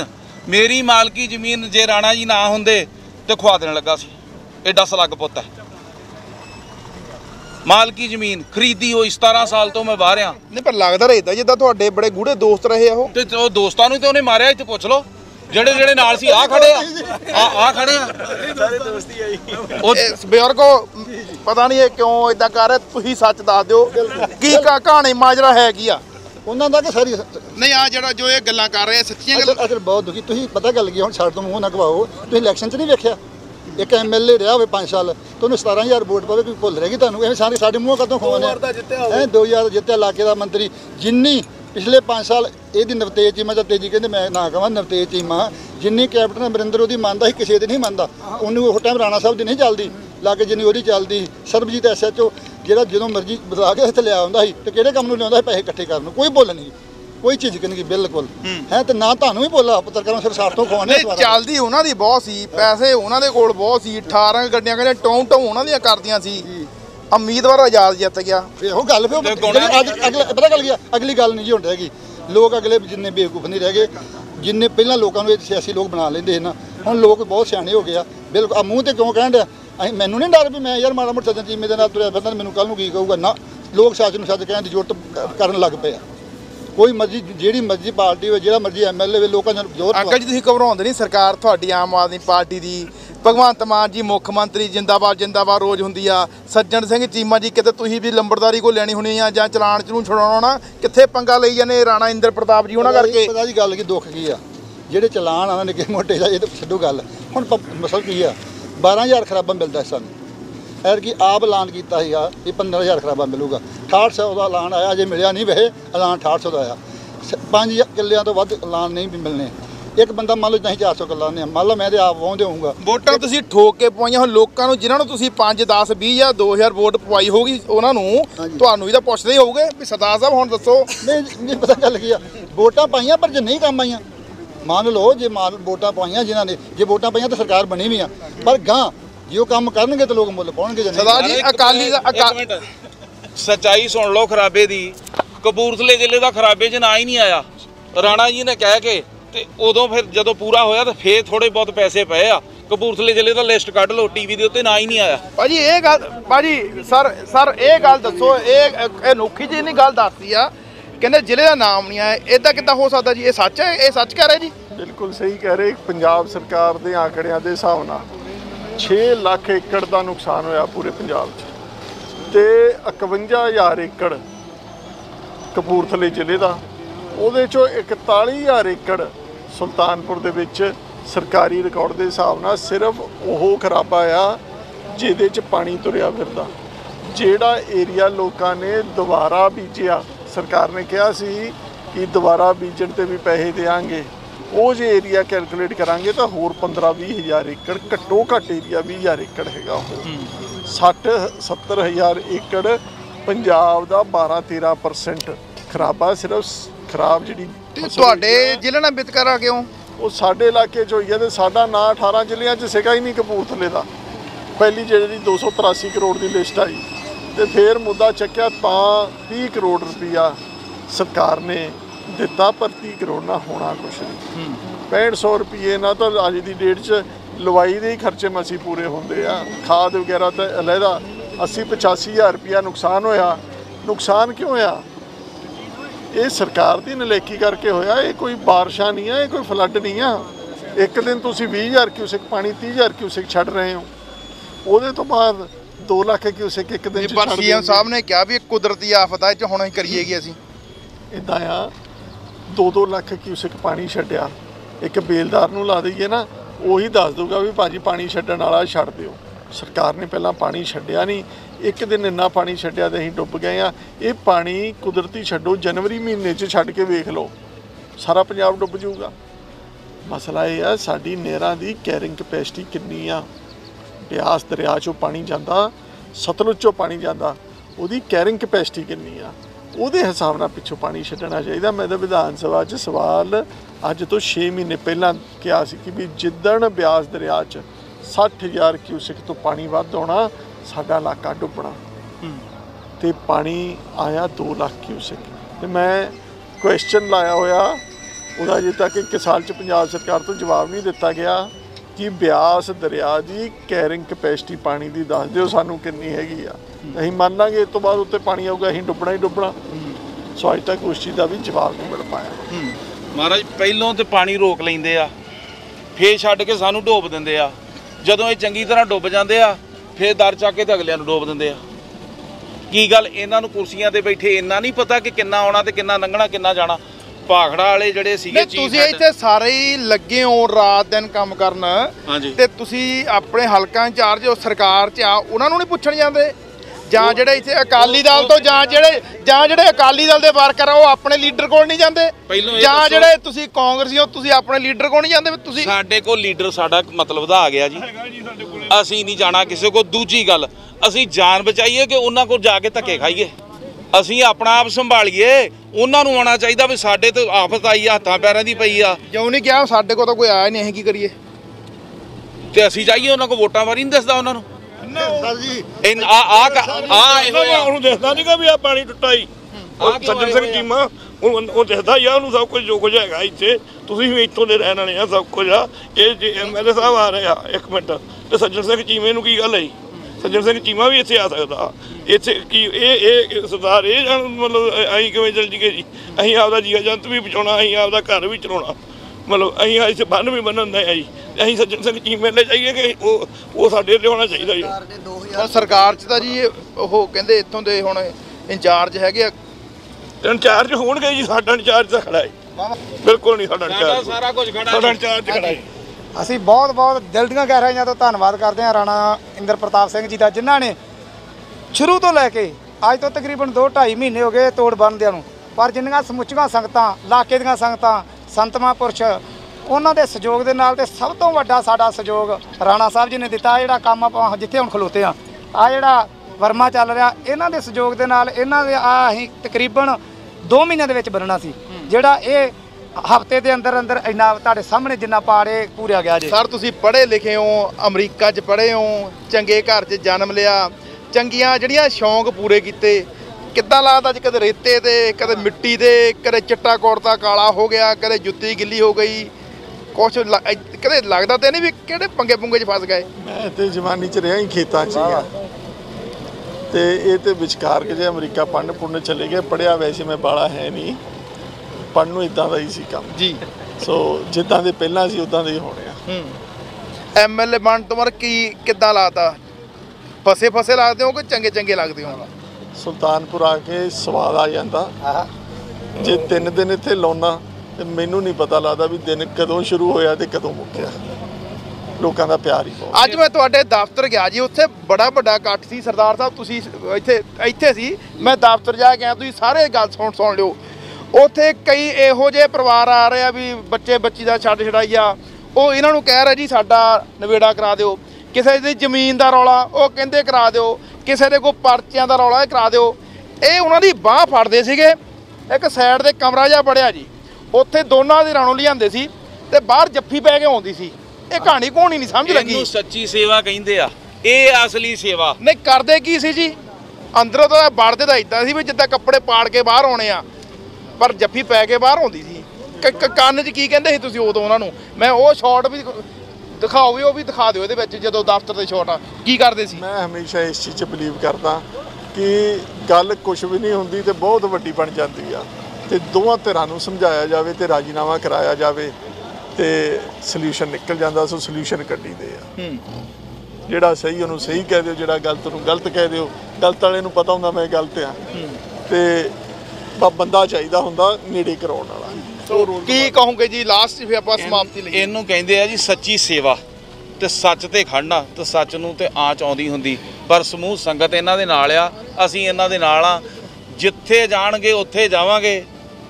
ਜ਼ਮੀਨ ਜੇ ਰਾਣਾ ਜੀ ਨਾ ਹੁੰਦੇ ਤੇ ਖਵਾ ਦੇਣ ਲੱਗਾ ਸੀ। ਐਡਾ ਸਲੱਗ ਪੁੱਤ ਹੈ ਮਾਲਕੀ ਜ਼ਮੀਨ ਖਰੀਦੀ ਹੋਈ 17 ਸਾਲ ਤੋਂ ਮੈਂ ਬਾਹਰ ਆ। ਨਹੀਂ ਪਰ ਲੱਗਦਾ ਰਹਿਦਾ ਜਿੱਦਾਂ ਤੁਹਾਡੇ ਬੜੇ ਗੂੜੇ ਦੋਸਤ ਰਹੇ ਆ ਉਹ। ਤੇ ਉਹ ਦੋਸਤਾਂ ਨੂੰ ਤੇ ਉਹਨੇ ਮਾਰਿਆ ਇੱਥੇ ਪੁੱਛ ਲਓ ਜਿਹੜੇ ਨਾਲ ਸੀ ਆ ਖੜੇ ਆ ਖੜੇ ਆ ਸਾਰੇ ਦੋਸਤੀ ਆ ਜੀ। ਉਹ ਬਜ਼ੁਰਗੋ ਪਤਾ ਨਹੀਂ ਇਹ ਕਿਉਂ ਇਦਾਂ ਕਰ ਰਹੇ ਤੁਸੀਂ ਸੱਚ ਦੱਸ ਦਿਓ ਕੀ ਕਹਾਣੀ ਮਾਜਰਾ ਹੈ ਕੀ ਆ ਉਹਨਾਂ ਦਾ ਕਿ ਸਾਰੀ ਨਹੀਂ ਆ ਜਿਹੜਾ ਜੋ ਇਹ ਗੱਲਾਂ ਕਰ ਰਹੇ ਸੱਚੀਆਂ ਗੱਲਾਂ? ਅਸਲ ਬਹੁਤ ਦੁਖੀ ਤੁਸੀਂ ਪਤਾ ਗੱਲ ਕੀ ਹੁਣ ਛੱਡ ਤੋਂ ਮੂੰਹ ਨਾ ਘਵਾਓ। ਤੁਸੀਂ ਇਲੈਕਸ਼ਨ 'ਚ ਨਹੀਂ ਵੇਖਿਆ ਇੱਕ MLA ਰਿਹਾ ਹੋਵੇ 5 ਸਾਲ ਤੇ ਉਹਨੂੰ 17,000 ਵੋਟ ਪਵੇ ਕੋਈ ਭੁੱਲ ਰਹੇਗੀ ਤੁਹਾਨੂੰ? ਐਵੇਂ ਸਾਡੇ ਮੂੰਹ ਕਦੋਂ ਖਵਾਉਣੇ ਆ? 2000 ਜਿੱਤਿਆ ਇਲਾਕੇ ਦਾ ਮੰਤਰੀ ਜਿੰਨੀ ਪਿਛਲੇ 5 ਸਾਲ ਇਹਦੀ ਨਵਤੇਜ ਚੀਮਾ ਜਾਂ ਤੇਜੀ ਕਹਿੰਦੇ ਮੈਂ ਨਾ ਕਹਾਂ ਨਵਤੇਜ ਚੀਮਾ ਜਿੰਨੀ ਕੈਪਟਨ ਅਮਰਿੰਦਰ ਉਹਦੀ ਮੰਨਦਾ ਸੀ ਕਿਸੇ ਦੀ ਨਹੀਂ ਮੰਨਦਾ। ਉਹਨੂੰ ਉਹ ਟਾਈਮ ਰਾਣਾ ਸਾਹਿਬ ਦੀ ਨਹੀਂ ਚੱਲਦੀ ਲਾਗੇ ਜਿੰਨੀ ਉਹਦੀ ਚੱਲਦੀ। ਸਰਬਜੀਤ SHO ਜਿਹੜਾ ਜਦੋਂ ਮਰਜ਼ੀ ਬਦਲਾ ਕੇ ਇੱਥੇ ਲਿਆ ਆਉਂਦਾ ਸੀ ਤੇ ਕਿਹੜੇ ਕੰਮ ਨੂੰ ਲਿਆਉਂਦਾ ਸੀ? ਪੈਸੇ ਇਕੱਠੇ ਕਰਨ ਨੂੰ। ਕੋਈ ਭੁੱਲ ਨਹੀਂ ਕੋਈ ਝਿਜਕ ਨਹੀਂ ਬਿਲਕੁਲ ਹੈ ਤੇ ਨਾ ਤੁਹਾਨੂੰ ਵੀ ਬੋਲਾ ਪੱਤਰਕਾਰਾਂ ਸਿਰ ਸਾਥ ਤੋਂ ਖਵਾਉਣੇ। ਚੱਲਦੀ ਉਹਨਾਂ ਦੀ ਬਹੁਤ ਸੀ ਪੈਸੇ ਉਹਨਾਂ ਦੇ ਕੋਲ ਬਹੁਤ ਸੀ 18 ਗੱਡੀਆਂ ਕਹਿੰਦੇ ਟੌਂ ਉਹਨਾਂ ਦੀਆਂ ਕਰਦੀਆਂ ਸੀ। ਉਮੀਦਵਾਰ ਆਜ਼ਾਦ ਜਿੱਤ ਗਿਆ। ਇਹੋ ਗੱਲ ਫਿਰ ਪਤਾ ਗੱਲ ਕੀ ਅਗਲੀ ਗੱਲ ਨਹੀਂ ਜੀ ਹੁਣ ਹੈਗੀ। ਲੋਕ ਅਗਲੇ ਜਿੰਨੇ ਬੇਵਕੂਫ ਨਹੀਂ ਰਹਿ ਗਏ ਜਿੰਨੇ ਪਹਿਲਾਂ ਲੋਕਾਂ ਨੂੰ ਇਹ ਸਿਆਸੀ ਲੋਕ ਬਣਾ ਲੈਂਦੇ ਸੀ ਨਾ ਹੁਣ ਲੋਕ ਬਹੁਤ ਸਿਆਣੇ ਹੋ ਗਏ ਆ। ਬਿਲਕੁਲ ਆ ਮੂੰਹ ਤੇ ਕਿਉਂ ਕਹਿਣ ਡਿਆ ਅਸੀਂ ਮੈਨੂੰ ਨਹੀਂ ਡਰ ਵੀ ਮੈਂ ਯਾਰ ਮਾੜਾ ਮੋਟਾ ਸੱਜਣ ਚੀਮੇ ਦੇ ਨਾਲ ਤੁਰਿਆ ਫਿਰਦਾ ਮੈਨੂੰ ਕੱਲ ਨੂੰ ਕੀ ਕਹੂਗਾ। ਨਾ ਲੋਕ ਸੱਚ ਨੂੰ ਸੱਚ ਕਹਿਣ ਦੀ ਜ਼ਰੂਰਤ ਕਰਨ ਲੱਗ ਪਏ ਆ। ਕੋਈ ਮਰਜ਼ੀ ਜਿਹੜੀ ਮਰਜ਼ੀ ਪਾਰਟੀ ਹੋਵੇ ਜਿਹੜਾ ਮਰਜ਼ੀ MLA ਹੋਵੇ ਲੋਕਾਂ ਨੂੰ ਜ਼ੋਰ ਅੰਕਲ ਜੀ ਤੁਸੀਂ ਘਬਰਾਉਂਦੇ ਨਹੀਂ? ਸਰਕਾਰ ਤੁਹਾਡੀ ਆਮ ਆਦਮੀ ਪਾਰਟੀ ਦੀ ਭਗਵੰਤ ਮਾਨ ਜੀ ਮੁੱਖ ਮੰਤਰੀ ਜਿੰਦਾਬਾਦ ਰੋਜ਼ ਹੁੰਦੀ ਆ। ਸੱਜਣ ਸਿੰਘ ਚੀਮਾ ਜੀ ਕਿਤੇ ਤੁਸੀਂ ਵੀ ਲੰਬੜਦਾਰੀ ਕੋ ਲੈਣੀ ਹੋਣੀ ਆ ਜਾਂ ਚਲਾਨ ਚਨੂੰ ਛੁਡਾਉਣਾ ਕਿੱਥੇ ਪੰਗਾ ਲਈ ਜਾਂਦੇ ਰਾਣਾ ਇੰਦਰ ਪ੍ਰਤਾਪ ਜੀ ਉਹਨਾਂ ਕਰਕੇ? ਪਤਾ ਜੀ ਗੱਲ ਕੀ ਦੁੱਖ ਕੀ ਆ ਜਿਹੜੇ ਚਲਾਨ ਆ ਨਿੱਕੇ ਮੋਟੇ ਦਾ ਇਹ ਤਾਂ ਛੱਡੋ ਗੱਲ। ਹੁਣ ਮਸਲ ਕੀ ਆ 12,000 ਖਰਾਬਾ ਮਿਲਦਾ ਸਾਨੂੰ ਐਤਕੀ ਆਪ ਐਲਾਨ ਕੀਤਾ ਸੀਗਾ ਇਹ 15,000 ਖਰਾਬਾ ਮਿਲੂਗਾ। 6800 ਦਾ ਐਲਾਨ ਆਇਆ ਅਜੇ ਮਿਲਿਆ ਨਹੀਂ ਵੈਸੇ ਐਲਾਨ 6800 ਦਾ ਆਇਆ। 5 ਕਿੱਲਿਆਂ ਤੋਂ ਵੱਧ ਐਲਾਨ ਨਹੀਂ ਵੀ ਮਿਲਣੇ। ਇੱਕ ਬੰਦਾ ਮੰਨ ਲਓ ਅਸੀਂ 400 ਕਿੱਲਾ ਨੇ ਮੰਨ ਲਓ ਮੈਂ ਤੇ ਆਪ ਵਾਹੁੰਦੇ ਹੋਊਗਾ। ਵੋਟਾਂ ਤੁਸੀਂ ਠੋਕ ਕੇ ਪਵਾਈਆਂ ਹੁਣ ਲੋਕਾਂ ਨੂੰ ਜਿਨ੍ਹਾਂ ਨੂੰ ਤੁਸੀਂ 5 10 20 ਜਾਂ 2000 ਵੋਟ ਪਵਾਈ ਹੋਊਗੀ ਉਹਨਾਂ ਨੂੰ ਤੁਹਾਨੂੰ ਵੀ ਤਾਂ ਪੁੱਛਦੇ ਹੀ ਹੋਊਗੇ ਵੀ ਸਰਦਾਰ ਸਾਹਿਬ ਹੁਣ ਦੱਸੋ। ਨਹੀਂ ਪਤਾ ਗੱਲ ਕੀ ਆ ਵੋਟਾਂ ਪਾਈਆਂ ਪਰ ਜੇ ਨਹੀਂ ਕੰਮ ਆਈਆਂ ਮੰਨ ਲਓ ਜੇ ਵੋਟਾਂ ਪਾਈਆਂ ਜਿਨ੍ਹਾਂ ਨੇ ਜੇ ਵੋਟਾਂ ਪਾਈਆਂ ਤਾਂ ਸਰਕਾਰ ਬਣੀ ਵੀ ਆ ਪਰ ਗਾਂ ਜੇ ਉਹ ਕੰਮ ਕਰਨਗੇ ਤਾਂ ਲੋਕ ਮੁੱਲ ਪਾਉਣਗੇ। ਸਰਦਾਰ ਜੀ ਅਕਾਲੀ ਦਾ ਸੱਚਾਈ ਸੁਣ ਲਓ ਖਰਾਬੇ ਦੀ। ਕਪੂਰਥਲੇ ਜ਼ਿਲ੍ਹੇ ਦਾ ਖਰਾਬੇ 'ਚ ਨਾ ਹੀ ਨਹੀਂ ਆਇਆ ਰਾਣਾ ਜੀ ਨੇ ਕਹਿ ਕੇ ਤੇ ਉਦੋਂ ਫਿਰ ਜਦੋਂ ਪੂਰਾ ਹੋਇਆ ਤਾਂ ਫੇਰ ਥੋੜੇ ਬਹੁਤ ਪੈਸੇ ਪਏ ਆ। ਕਪੂਰਥਲੇ ਜ਼ਿਲ੍ਹੇ ਦਾ ਲਿਸਟ ਕੱਢ ਲਓ TV ਦੇ ਉੱਤੇ ਨਾ ਹੀ ਨਹੀਂ ਆਇਆ। ਭਾਜੀ ਇਹ ਗੱਲ ਭਾਜੀ ਸਰ ਇਹ ਗੱਲ ਦੱਸੋ ਇਹ ਅਨੋਖੀ ਜਿਹੀ ਨਹੀਂ ਗੱਲ ਦੱਸਦੀ ਆ ਕਹਿੰਦੇ ਜ਼ਿਲ੍ਹੇ ਦਾ ਨਾਮ ਨਹੀਂ ਆਇਆ ਇਦਾਂ ਕਿੱਦਾਂ ਹੋ ਸਕਦਾ ਜੀ? ਇਹ ਸੱਚ ਹੈ? ਇਹ ਸੱਚ ਕਹਿ ਰਹੇ ਜੀ? ਬਿਲਕੁਲ ਸਹੀ ਕਹਿ ਰਹੇ। ਪੰਜਾਬ ਸਰਕਾਰ ਦੇ ਆંકੜਿਆਂ ਦੇ ਹਿਸਾਬ ਨਾਲ 6 ਲੱਖ ਏਕੜ ਦਾ ਨੁਕਸਾਨ ਹੋਇਆ ਪੂਰੇ ਪੰਜਾਬ 'ਚ ਤੇ 51,000 ਏਕੜ ਕਪੂਰਥਲੇ ਜ਼ਿਲ੍ਹੇ ਦਾ ਉਹਦੇ 'ਚੋਂ 41,000 ਏਕੜ ਸੁਲਤਾਨਪੁਰ ਦੇ ਵਿੱਚ ਸਰਕਾਰੀ ਰਿਕਾਰਡ ਦੇ ਹਿਸਾਬ ਨਾਲ ਸਿਰਫ ਉਹ ਖਰਾਬਾ ਆ ਜਿਹਦੇ 'ਚ ਪਾਣੀ ਤੁਰਿਆ ਫਿਰਦਾ। ਜਿਹੜਾ ਏਰੀਆ ਲੋਕਾਂ ਨੇ ਦੁਬਾਰਾ ਬੀਜਿਆ ਸਰਕਾਰ ਨੇ ਕਿਹਾ ਸੀ ਕਿ ਦੁਬਾਰਾ ਬੀਜਣ ਤੇ ਵੀ ਪੈਸੇ ਦੇਵਾਂਗੇ ਉਹ ਜੇ ਏਰੀਆ ਕੈਲਕੂਲੇਟ ਕਰਾਂਗੇ ਤਾਂ ਹੋਰ 15-20 ਹਜ਼ਾਰ ਏਕੜ ਘੱਟੋ ਘੱਟ ਏਰੀਆ 20 ਹਜ਼ਾਰ ਏਕੜ ਹੈਗਾ ਉਹ 60-70 ਹਜ਼ਾਰ ਏਕੜ ਪੰਜਾਬ ਦਾ 12-13% ਖਰਾਬਾ ਸਿਰਫ ਖਰਾਬ ਜਿਹੜੀ ਤੁਹਾਡੇ ਜ਼ਿਲ੍ਹੇ ਨਾਲ ਵਿਤਕਰਾ ਕਿਉਂ? ਉਹ ਸਾਡੇ ਇਲਾਕੇ 'ਚ ਹੋਈ ਹੈ ਤੇ ਸਾਡਾ ਨਾਂ 18 ਜ਼ਿਲ੍ਹਿਆਂ 'ਚ ਸੀਗਾ ਹੀ ਨਹੀਂ ਕਪੂਰਥਲੇ ਦਾ। ਪਹਿਲੀ ਜਿਹੜੀ 283 ਕਰੋੜ ਦੀ ਲਿਸਟ ਆਈ ਤੇ ਫਿਰ ਮੁੱਦਾ ਚੱਕਿਆ ਤਾਂ 30 ਕਰੋੜ ਰੁਪਈਆ ਸਰਕਾਰ ਨੇ ਦਿੱਤਾ, ਪਰ 30 ਕਰੋੜ ਨਾਲ ਹੋਣਾ ਕੁਛ ਨਹੀਂ। 6500 ਰੁਪਏ ਨਾਲ ਤਾਂ ਅੱਜ ਦੀ ਡੇਟ 'ਚ ਲਵਾਈ ਦੇ ਹੀ ਖਰਚੇ ਮਸੀਂ ਪੂਰੇ ਹੁੰਦੇ ਆ, ਖਾਦ ਵਗੈਰਾ ਤਾਂ ਅਲੱਗਾ 80-85 ਹਜ਼ਾਰ ਰੁਪਇਆ ਨੁਕਸਾਨ ਹੋਇਆ। ਨੁਕਸਾਨ ਕਿਉਂ ਹੋਇਆ? ਇਹ ਸਰਕਾਰ ਦੀ ਨਲਾਇਕੀ ਕਰਕੇ ਹੋਇਆ। ਇਹ ਕੋਈ ਬਾਰਿਸ਼ਾਂ ਨਹੀਂ ਆ, ਇਹ ਕੋਈ ਫਲੱਡ ਨਹੀਂ ਆ। ਇੱਕ ਦਿਨ ਤੁਸੀਂ 20,000 ਕਿਊਸੈਕ ਪਾਣੀ 30,000 ਕਿਊਸੈਕ ਛੱਡ ਰਹੇ ਹੋ, ਉਹਦੇ ਤੋਂ ਬਾਅਦ 2 ਲੱਖ ਕਿਊਸੈਕ ਇੱਕ ਦਿਨ 'ਚ ਪਰ ਸੀਐਮ ਸਾਹਿਬ ਨੇ ਕਿਹਾ ਵੀ ਕੁਦਰਤੀ ਆਫਤ ਹੈ, ਹੁਣ ਅਸੀਂ ਕਰੀਏਗੀ ਅਸੀਂ ਇੱਦਾਂ ਆ। 2-2 ਲੱਖ ਕਿਊਸੈਕ ਪਾਣੀ ਛੱਡਿਆ, ਇੱਕ ਬੇਲਦਾਰ ਨੂੰ ਲਾ ਦਈਏ ਨਾ, ਉਹੀ ਦੱਸ ਦਊਗਾ ਵੀ ਭਾਜੀ ਪਾਣੀ ਛੱਡਣ ਵਾਲਾ ਛੱਡ ਦਿਓ। ਸਰਕਾਰ ਨੇ ਪਹਿਲਾਂ ਪਾਣੀ ਛੱਡਿਆ ਨਹੀਂ, ਇੱਕ ਦਿਨ ਇੰਨਾ ਪਾਣੀ ਛੱਡਿਆ ਤੇ ਅਸੀਂ ਡੁੱਬ ਗਏ ਆ। ਇਹ ਪਾਣੀ ਕੁਦਰਤੀ ਛੱਡੋ, ਜਨਵਰੀ ਮਹੀਨੇ 'ਚ ਛੱਡ ਕੇ ਵੇਖ ਲਓ, ਸਾਰਾ ਪੰਜਾਬ ਡੁੱਬ ਜਾਊਗਾ। ਮਸਲਾ ਇਹ ਆ ਸਾਡੀ ਨਹਿਰਾਂ ਦੀ ਕੈਰਿੰਗ ਕਪੈਸਿਟੀ ਕਿੰਨੀ ਆ। ਬਿਆਸ ਦਰਿਆ 'ਚੋਂ ਪਾਣੀ ਜਾਂਦਾ, ਸਤਲੁਜ 'ਚੋਂ ਪਾਣੀ ਜਾਂਦਾ, ਉਹਦੀ ਕੈਰਿੰਗ ਕਪੈਸਿਟੀ ਕਿੰਨੀ ਆ, ਉਹਦੇ ਹਿਸਾਬ ਨਾਲ ਪਿੱਛੋਂ ਪਾਣੀ ਛੱਡਣਾ ਚਾਹੀਦਾ। ਮੈਂ ਤਾਂ ਵਿਧਾਨ ਸਭਾ 'ਚ ਸਵਾਲ ਅੱਜ ਤੋਂ 6 ਮਹੀਨੇ ਪਹਿਲਾਂ ਕਿਹਾ ਸੀ ਕਿ ਵੀ ਜਿੱਦਣ ਬਿਆਸ ਦਰਿਆ 'ਚ 60,000 ਕਿਊਸੈਕ ਤੋਂ ਪਾਣੀ ਵੱਧ ਆਉਣਾ, ਸਾਡਾ ਇਲਾਕਾ ਡੁੱਬਣਾ। ਤੇ ਪਾਣੀ ਆਇਆ 2 ਲੱਖ ਕਿਊਸੈਕ ਤੇ ਮੈਂ ਕੁਐਸਚਨ ਲਾਇਆ ਹੋਇਆ, ਉਹਦਾ ਅਜੇ ਤੱਕ 1 ਸਾਲ 'ਚ ਪੰਜਾਬ ਸਰਕਾਰ ਤੋਂ ਜਵਾਬ ਨਹੀਂ ਦਿੱਤਾ ਗਿਆ ਕਿ ਬਿਆਸ ਦਰਿਆ ਦੀ ਕੈਰਿੰਗ ਕਪੈਸਿਟੀ ਪਾਣੀ ਦੀ ਦੱਸ ਦਿਓ ਸਾਨੂੰ ਕਿੰਨੀ ਹੈਗੀ ਆ। ਅਸੀਂ ਮੰਨ ਲਾਂਗੇ, ਇਸ ਤੋਂ ਬਾਅਦ ਉੱਤੇ ਪਾਣੀ ਆਊਗਾ, ਅਸੀਂ ਡੁੱਬਣਾ ਹੀ ਡੁੱਬਣਾ। ਸੋ ਅੱਜ ਤੱਕ ਉਸ ਚੀਜ਼ ਦਾ ਵੀ ਜਵਾਬ ਨਹੀਂ ਮਿਲ ਪਾਇਆ। ਮਹਾਰਾਜ ਪਹਿਲੋਂ ਤੇ ਪਾਣੀ ਰੋਕ ਲੈਂਦੇ ਆ, ਫੇਰ ਛੱਡ ਕੇ ਸਾਨੂੰ ਡੋਬ ਦਿੰਦੇ ਆ। ਜਦੋਂ ਇਹ ਚੰਗੀ ਤਰ੍ਹਾਂ ਡੁੱਬ ਜਾਂਦੇ ਆ, ਫੇਰ ਦਰ ਚੱਕ ਕੇ ਤੇ ਅਗਲਿਆਂ ਨੂੰ ਡੋਬ ਦਿੰਦੇ ਆ। ਕੀ ਗੱਲ ਇਹਨਾਂ ਨੂੰ ਕੁਰਸੀਆਂ ਤੇ ਬੈਠੇ ਇੰਨਾ ਨਹੀਂ ਪਤਾ ਕਿ ਕਿੰਨਾ ਆਉਣਾ ਤੇ ਕਿੰਨਾ ਲੰਘਣਾ, ਕਿੰਨਾ ਜਾਣਾ? ਭਾਖੜਾ ਵਾਲੇ ਜਿਹੜੇ ਸੀਗੇ ਤੁਸੀਂ ਇੱਥੇ ਸਾਰੇ ਹੀ ਲੱਗੇ ਹੋ ਰਾਤ ਦਿਨ ਕੰਮ ਕਰਨ, ਤੇ ਤੁਸੀਂ ਆਪਣੇ ਹਲਕਾ ਇੰਚਾਰਜ ਸਰਕਾਰ 'ਚ ਆ, ਉਹਨਾਂ ਨੂੰ ਨਹੀਂ ਪੁੱਛਣ ਜਾਂਦੇ? ਜਾਂ ਜਿਹੜੇ ਇੱਥੇ ਅਕਾਲੀ ਦਲ ਤੋਂ ਜਾਂ ਜਿਹੜੇ ਅਕਾਲੀ ਦਲ ਦੇ ਵਰਕਰ ਆ ਉਹ ਆਪਣੇ ਲੀਡਰ ਕੋਲ ਨਹੀਂ ਜਾਂਦੇ? ਜਾਂ ਜਿਹੜੇ ਤੁਸੀਂ ਕਾਂਗਰਸੀ ਹੋ ਤੁਸੀਂ ਆਪਣੇ ਲੀਡਰ ਕੋਲ ਨਹੀਂ ਜਾਂਦੇ? ਤੁਸੀਂ ਸਾਡੇ ਕੋਲ ਲੀਡਰ ਸਾਡਾ ਮਤਲਬ ਦਾ ਆ ਗਿਆ ਜੀ, ਅਸੀਂ ਨਹੀਂ ਜਾਣਾ ਕਿਸੇ ਕੋਲ। ਦੂਜੀ ਗੱਲ, ਅਸੀਂ ਜਾਨ ਬਚਾਈਏ ਕਿ ਉਹਨਾਂ ਕੋਲ ਜਾ ਕੇ ਧੱਕੇ ਖਾਈਏ? ਅਸੀਂ ਆਪਣਾ ਆਪ ਸੰਭਾਲੀਏ। ਉਹਨਾਂ ਨੂੰ ਆਉਣਾ ਚਾਹੀਦਾ ਵੀ ਸਾਡੇ ਤੇ ਆਫਤ ਆਈ ਆ, ਹੱਥਾਂ ਪੈਰਾਂ ਦੀ ਪਈ ਆ। ਕਿਉਂ ਨਹੀਂ ਕਿਹਾ? ਸਾਡੇ ਕੋਲ ਤਾਂ ਕੋਈ ਆਇਆ ਨਹੀਂ, ਅਸੀਂ ਕੀ ਕਰੀਏ? ਤੇ ਅਸੀਂ ਜਾਈਏ ਉਹਨਾਂ ਕੋਲ? ਵੋਟਾਂ ਵਾਰੀ ਨਹੀਂ ਦੱਸਦਾ ਉਹਨਾਂ ਨੂੰ? ਉਹਨੂੰ ਦੱਸਦਾ ਨਹੀਂਗਾ ਵੀ ਆ ਪਾਣੀ ਟੁੱਟਾ ਹੀ। ਸੱਜਣ ਸਿੰਘ ਚੀਮਾ ਉਹ ਦੱਸਦਾ ਯਾਰ ਉਹਨੂੰ ਸਭ ਕੁਝ ਜੋ ਕੁਝ ਹੈਗਾ ਇੱਥੇ। ਤੁਸੀਂ ਵੀ ਇੱਥੋਂ ਦੇ ਰਹਿਣ ਵਾਲੇ ਆ, ਸਭ ਕੁਝ ਆ। ਇਹ ਜੇ ਐਮਐਲਏ ਸਾਹਿਬ ਆ ਰਹੇ ਆ, 1 ਮਿੰਟ, ਤੇ ਸੱਜਣ ਸਿੰਘ ਚੀਮੇ ਨੂੰ ਕੀ ਗੱਲ ਹੈ? ਸੱਜਣ ਸਿੰਘ ਚੀਮਾ ਵੀ ਇੱਥੇ ਆ ਸਕਦਾ। ਇੱਥੇ ਕੀ ਇਹ ਸਰਦਾਰ ਇਹ ਜਾਣ, ਮਤਲਬ ਅਸੀਂ ਕਿਵੇਂ ਚੱਲ ਜੀਏ ਜੀ? ਅਸੀਂ ਆਪਦਾ ਜੀਵ ਜੰਤ ਵੀ ਬਚਾਉਣਾ, ਅਸੀਂ ਆਪਦਾ ਘਰ ਵੀ ਚਲਾਉਣਾ, ਮਤਲਬ ਅਸੀਂ ਇੱਥੇ ਬੰਨ ਵੀ ਬੰਨਣ ਦੇ ਆ ਜੀ। ਅਸੀਂ ਸੱਜਣ ਸਿੰਘ ਚੀਮੇ ਲੈ ਜਾਈਏ ਕਿ ਉਹ ਸਾਡੇ ਲਿਆਉਣਾ ਚਾਹੀਦਾ ਜੀ। ਸਰਕਾਰ 'ਚ ਤਾਂ ਜੀ ਉਹ ਕਹਿੰਦੇ ਇੱਥੋਂ ਦੇ ਹੁਣ ਇੰਚਾਰਜ ਹੈਗੇ ਆ। ਇੰਚਾਰਜ ਹੋਣਗੇ ਜੀ, ਸਾਡਾ ਇੰਚਾਰਜ ਤਾਂ ਖੜਾ ਹੈ। ਬਿਲਕੁਲ ਨਹੀਂ ਸਾਡਾ ਇੰਚਾਰਜ, ਸਾਰਾ ਕੁਝ ਖੜਾ, ਸਾਡਾ ਇੰਚਾਰਜ ਖੜਾ ਹੈ। ਅਸੀਂ ਬਹੁਤ ਦਿਲ ਦੀਆਂ ਗਹਿਰਾਈਆਂ ਤੋਂ ਧੰਨਵਾਦ ਕਰਦੇ ਹਾਂ ਰਾਣਾ ਇੰਦਰ ਪ੍ਰਤਾਪ ਸਿੰਘ ਜੀ ਦਾ, ਜਿਨ੍ਹਾਂ ਨੇ ਸ਼ੁਰੂ ਤੋਂ ਲੈ ਕੇ ਅੱਜ ਤੋਂ ਤਕਰੀਬਨ 2-2.5 ਮਹੀਨੇ ਹੋ ਗਏ ਤੋੜ ਬੰਨ੍ਹਦਿਆਂ ਨੂੰ, ਪਰ ਜਿੰਨੀਆਂ ਸਮੁੱਚੀਆਂ ਸੰਗਤਾਂ, ਇਲਾਕੇ ਦੀਆਂ ਸੰਗਤਾਂ, ਸੰਤ ਮਹਾਂਪੁਰਸ਼, ਉਹਨਾਂ ਦੇ ਸਹਿਯੋਗ ਦੇ ਨਾਲ, ਤੇ ਸਭ ਤੋਂ ਵੱਡਾ ਸਾਡਾ ਸਹਿਯੋਗ ਰਾਣਾ ਸਾਹਿਬ ਜੀ ਨੇ ਦਿੱਤਾ। ਜਿਹੜਾ ਕੰਮ ਆਪਾਂ ਜਿੱਥੇ ਹੁਣ ਖਲੋਤੇ ਆ ਜਿਹੜਾ ਵਰਮਾ ਚੱਲ ਰਿਹਾ, ਇਹਨਾਂ ਦੇ ਸਹਿਯੋਗ ਦੇ ਨਾਲ ਇਹਨਾਂ ਦੇ ਅਸੀਂ ਤਕਰੀਬਨ 2 ਮਹੀਨਿਆਂ ਦੇ ਵਿੱਚ ਬਣਨਾ ਸੀ, ਜਿਹੜਾ ਇਹ ਹਫ਼ਤੇ ਦੇ ਅੰਦਰ ਇੰਨਾ ਤੁਹਾਡੇ ਸਾਹਮਣੇ ਜਿੰਨਾ ਪਾੜੇ ਪੂਰਿਆ ਗਿਆ ਜੀ। ਸਰ ਤੁਸੀਂ ਪੜ੍ਹੇ ਲਿਖੇ ਹੋ, ਅਮਰੀਕਾ 'ਚ ਪੜ੍ਹੇ ਹੋ, ਚੰਗੇ ਘਰ 'ਚ ਜਨਮ ਲਿਆ, ਚੰਗੀਆਂ ਜਿਹੜੀਆਂ ਸ਼ੌਂਕ ਪੂਰੇ ਕੀਤੇ, ਕਿੱਦਾਂ ਲੱਗਦਾ ਅੱਜ ਕਦੇ ਰੇਤੇ ਤੇ, ਕਦੇ ਮਿੱਟੀ ਤੇ, ਕਦੇ ਚਿੱਟਾ ਕੁੜਤਾ ਕਾਲਾ ਹੋ ਗਿਆ, ਕਦੇ ਜੁੱਤੀ ਗਿੱਲੀ ਹੋ ਗਈ, ਕੁਛ ਕਦੇ ਲੱਗਦਾ ਤੇ ਨਹੀਂ ਵੀ ਕਿਹੜੇ ਪੰਗੇ ਪੁੰਗੇ 'ਚ ਫਸ ਗਏ? ਮੈਂ ਤੇ ਜਵਾਨੀ 'ਚ ਰਿਹਾ ਹੀ ਖੇਤਾਂ 'ਚ ਹੀ ਆ, ਤੇ ਇਹ ਤੇ ਵਿਚਕਾਰ ਕੇ ਜੇ ਅਮਰੀਕਾ ਪੜ੍ਹਨ ਪੁੜਨ ਚਲੇ ਗਏ। ਪੜ੍ਹਿਆ ਵੈਸੇ ਮੈਂ ਬਾਲਾ ਹੈ ਨਹੀਂ, ਪੜ੍ਹਨ ਨੂੰ ਇਦਾਂ ਦਾ ਹੀ ਸੀ ਕੰਮ ਜੀ। ਸੋ ਜਿੱਦਾਂ ਦੇ ਪਹਿਲਾਂ ਸੀ ਉਦਾਂ ਦੇ ਹੀ ਹੋਣੇ ਆ। ਐਮਐਲਏ ਬਣਨ ਤੋਂ ਬਾਅਦ ਕਿੱਦਾਂ ਲੱਗਦਾ? ਫਸੇ ਲੱਗਦੇ ਹੋ ਕਿ ਚੰਗੇ ਲੱਗਦੇ ਹੋ? ਸੁਲਤਾਨਪੁਰ ਆ ਕੇ ਸਵਾਦ ਆ ਜਾਂਦਾ। ਜੇ 3 ਦਿਨ ਇੱਥੇ ਲਾਉਣਾ ਤੇ ਮੈਨੂੰ ਨਹੀਂ ਪਤਾ ਲੱਗਦਾ ਵੀ ਦਿਨ ਕਦੋਂ ਸ਼ੁਰੂ ਹੋਇਆ ਤੇ ਕਦੋਂ ਮੁੱਕਿਆ। ਲੋਕਾਂ ਦਾ ਪਿਆਰ ਹੀ ਬਹੁਤ। ਅੱਜ ਮੈਂ ਤੁਹਾਡੇ ਦਫ਼ਤਰ ਗਿਆ ਜੀ, ਉੱਥੇ ਬੜਾ ਵੱਡਾ ਇਕੱਠ ਸੀ। ਸਰਦਾਰ ਸਾਹਿਬ ਤੁਸੀਂ ਇੱਥੇ ਸੀ, ਮੈਂ ਦਫ਼ਤਰ ਜਾ ਕੇ ਆਇਆ, ਤੁਸੀਂ ਸਾਰੇ ਗੱਲ ਸੁਣ ਲਿਓ। ਉੱਥੇ ਕਈ ਇਹੋ ਜਿਹੇ ਪਰਿਵਾਰ ਆ ਰਹੇ ਆ ਵੀ ਬੱਚੇ ਬੱਚੀ ਦਾ ਛੱਡ ਛੜਾਈ ਆ, ਉਹ ਇਹਨਾਂ ਨੂੰ ਕਹਿ ਰਹੇ ਜੀ ਸਾਡਾ ਨਿਬੇੜਾ ਕਰਾ ਦਿਓ। ਕਿਸੇ ਦੀ ਜ਼ਮੀਨ ਦਾ ਰੌਲਾ ਉਹ ਕਹਿੰਦੇ ਕਰਾ ਦਿਓ, ਕਿਸੇ ਦੇ ਕੋਈ ਪਰਚਿਆਂ ਦਾ ਰੌਲਾ ਕਰਾ ਦਿਓ। ਇਹ ਉਹਨਾਂ ਦੀ ਬਾਹ ਫੜਦੇ ਸੀਗੇ। ਇੱਕ ਸਾਈਡ ਤੇ ਕਮਰਾ ਜਿਹਾ ਬੜਿਆ ਜੀ, ਉੱਥੇ ਦੋਨਾਂ ਦੇ ਰਾਣੋਂ ਲਿਆਂਦੇ ਸੀ ਤੇ ਬਾਹਰ ਜੱਫੀ ਪੈ ਕੇ ਆਉਂਦੀ ਸੀ। ਇਹ ਕਹਾਣੀ ਕੋਣੀ ਨਹੀਂ ਸਮਝ ਲੱਗੀ। ਇਹਨੂੰ ਸੱਚੀ ਸੇਵਾ ਕਹਿੰਦੇ ਆ, ਇਹ ਅਸਲੀ ਸੇਵਾ ਨਹੀਂ। ਕਰਦੇ ਕੀ ਸੀ ਜੀ, ਅੰਦਰੋਂ ਤਾਂ ਵੜਦੇ ਤਾਂ ਇੱਦਾਂ ਸੀ ਵੀ ਜਿੱਦਾਂ ਕੱਪੜੇ ਪਾੜ ਕੇ ਬਾਹਰ ਆਉਣੇ ਆ, ਪਰ ਜੱਫੀ ਪੈ ਕੇ ਬਾਹਰ ਆਉਂਦੀ ਸੀ। ਕੰਨ 'ਚ ਕੀ ਕਹਿੰਦੇ ਸੀ ਤੁਸੀਂ ਉਦੋਂ ਉਹਨਾਂ ਨੂੰ? ਮੈਂ ਉਹ ਸ਼ਾਟ ਵੀ ਦਿਖਾਓ, ਵੀ ਉਹ ਵੀ ਦਿਖਾ ਦਿਓ ਇਹਦੇ ਵਿੱਚ, ਜਦੋਂ ਦਫ਼ਤਰ ਦੇ ਸ਼ਾਟ ਕੀ ਕਰਦੇ ਸੀ। ਮੈਂ ਹਮੇਸ਼ਾ ਇਸ ਚੀਜ਼ 'ਚ ਬਿਲੀਵ ਕਰਦਾ ਕਿ ਗੱਲ ਕੁਝ ਵੀ ਨਹੀਂ ਹੁੰਦੀ ਤੇ ਬਹੁਤ ਵੱਡੀ ਬਣ ਜਾਂਦੀ ਆ, ਤੇ ਦੋਵਾਂ ਧਿਰਾਂ ਨੂੰ ਸਮਝਾਇਆ ਜਾਵੇ ਤੇ ਰਾਜੀਨਾਮਾ ਕਰਾਇਆ ਜਾਵੇ ਤੇ ਸੋਲੂਸ਼ਨ ਨਿਕਲ ਜਾਂਦਾ। ਸੋ ਸੋਲੂਸ਼ਨ ਕੱਢੀ ਦੇ ਆ। ਜਿਹੜਾ ਸਹੀ ਉਹਨੂੰ ਸਹੀ ਕਹਿ ਦਿਓ, ਜਿਹੜਾ ਗਲਤ ਉਹਨੂੰ ਗਲਤ ਕਹਿ ਦਿਓ। ਗਲਤ ਵਾਲੇ ਨੂੰ ਪਤਾ ਹੁੰਦਾ ਮੈਂ ਗਲਤ ਆ, ਤੇ ਬੰਦਾ ਚਾਹੀਦਾ ਹੁੰਦਾ ਨੇੜੇ ਕਰਾਉਣ ਵਾਲਾ। ਕੀ ਕਹੋਗੇ ਜੀ ਲਾਸਟ ਫਿਰ ਆਪਾਂ ਸਮਾਪਤੀ ਲਈ? ਇਹਨੂੰ ਕਹਿੰਦੇ ਆ ਜੀ ਸੱਚੀ ਸੇਵਾ, ਤੇ ਸੱਚ ਤੇ ਖੜਨਾ, ਤੇ ਸੱਚ ਨੂੰ ਤੇ ਆਂਚ ਆਉਂਦੀ ਹੁੰਦੀ। ਪਰ ਸਮੂਹ ਸੰਗਤ ਇਹਨਾਂ ਦੇ ਨਾਲ ਆ, ਅਸੀਂ ਇਹਨਾਂ ਦੇ ਨਾਲ ਆ। ਜਿੱਥੇ ਜਾਣਗੇ ਉੱਥੇ ਜਾਵਾਂਗੇ।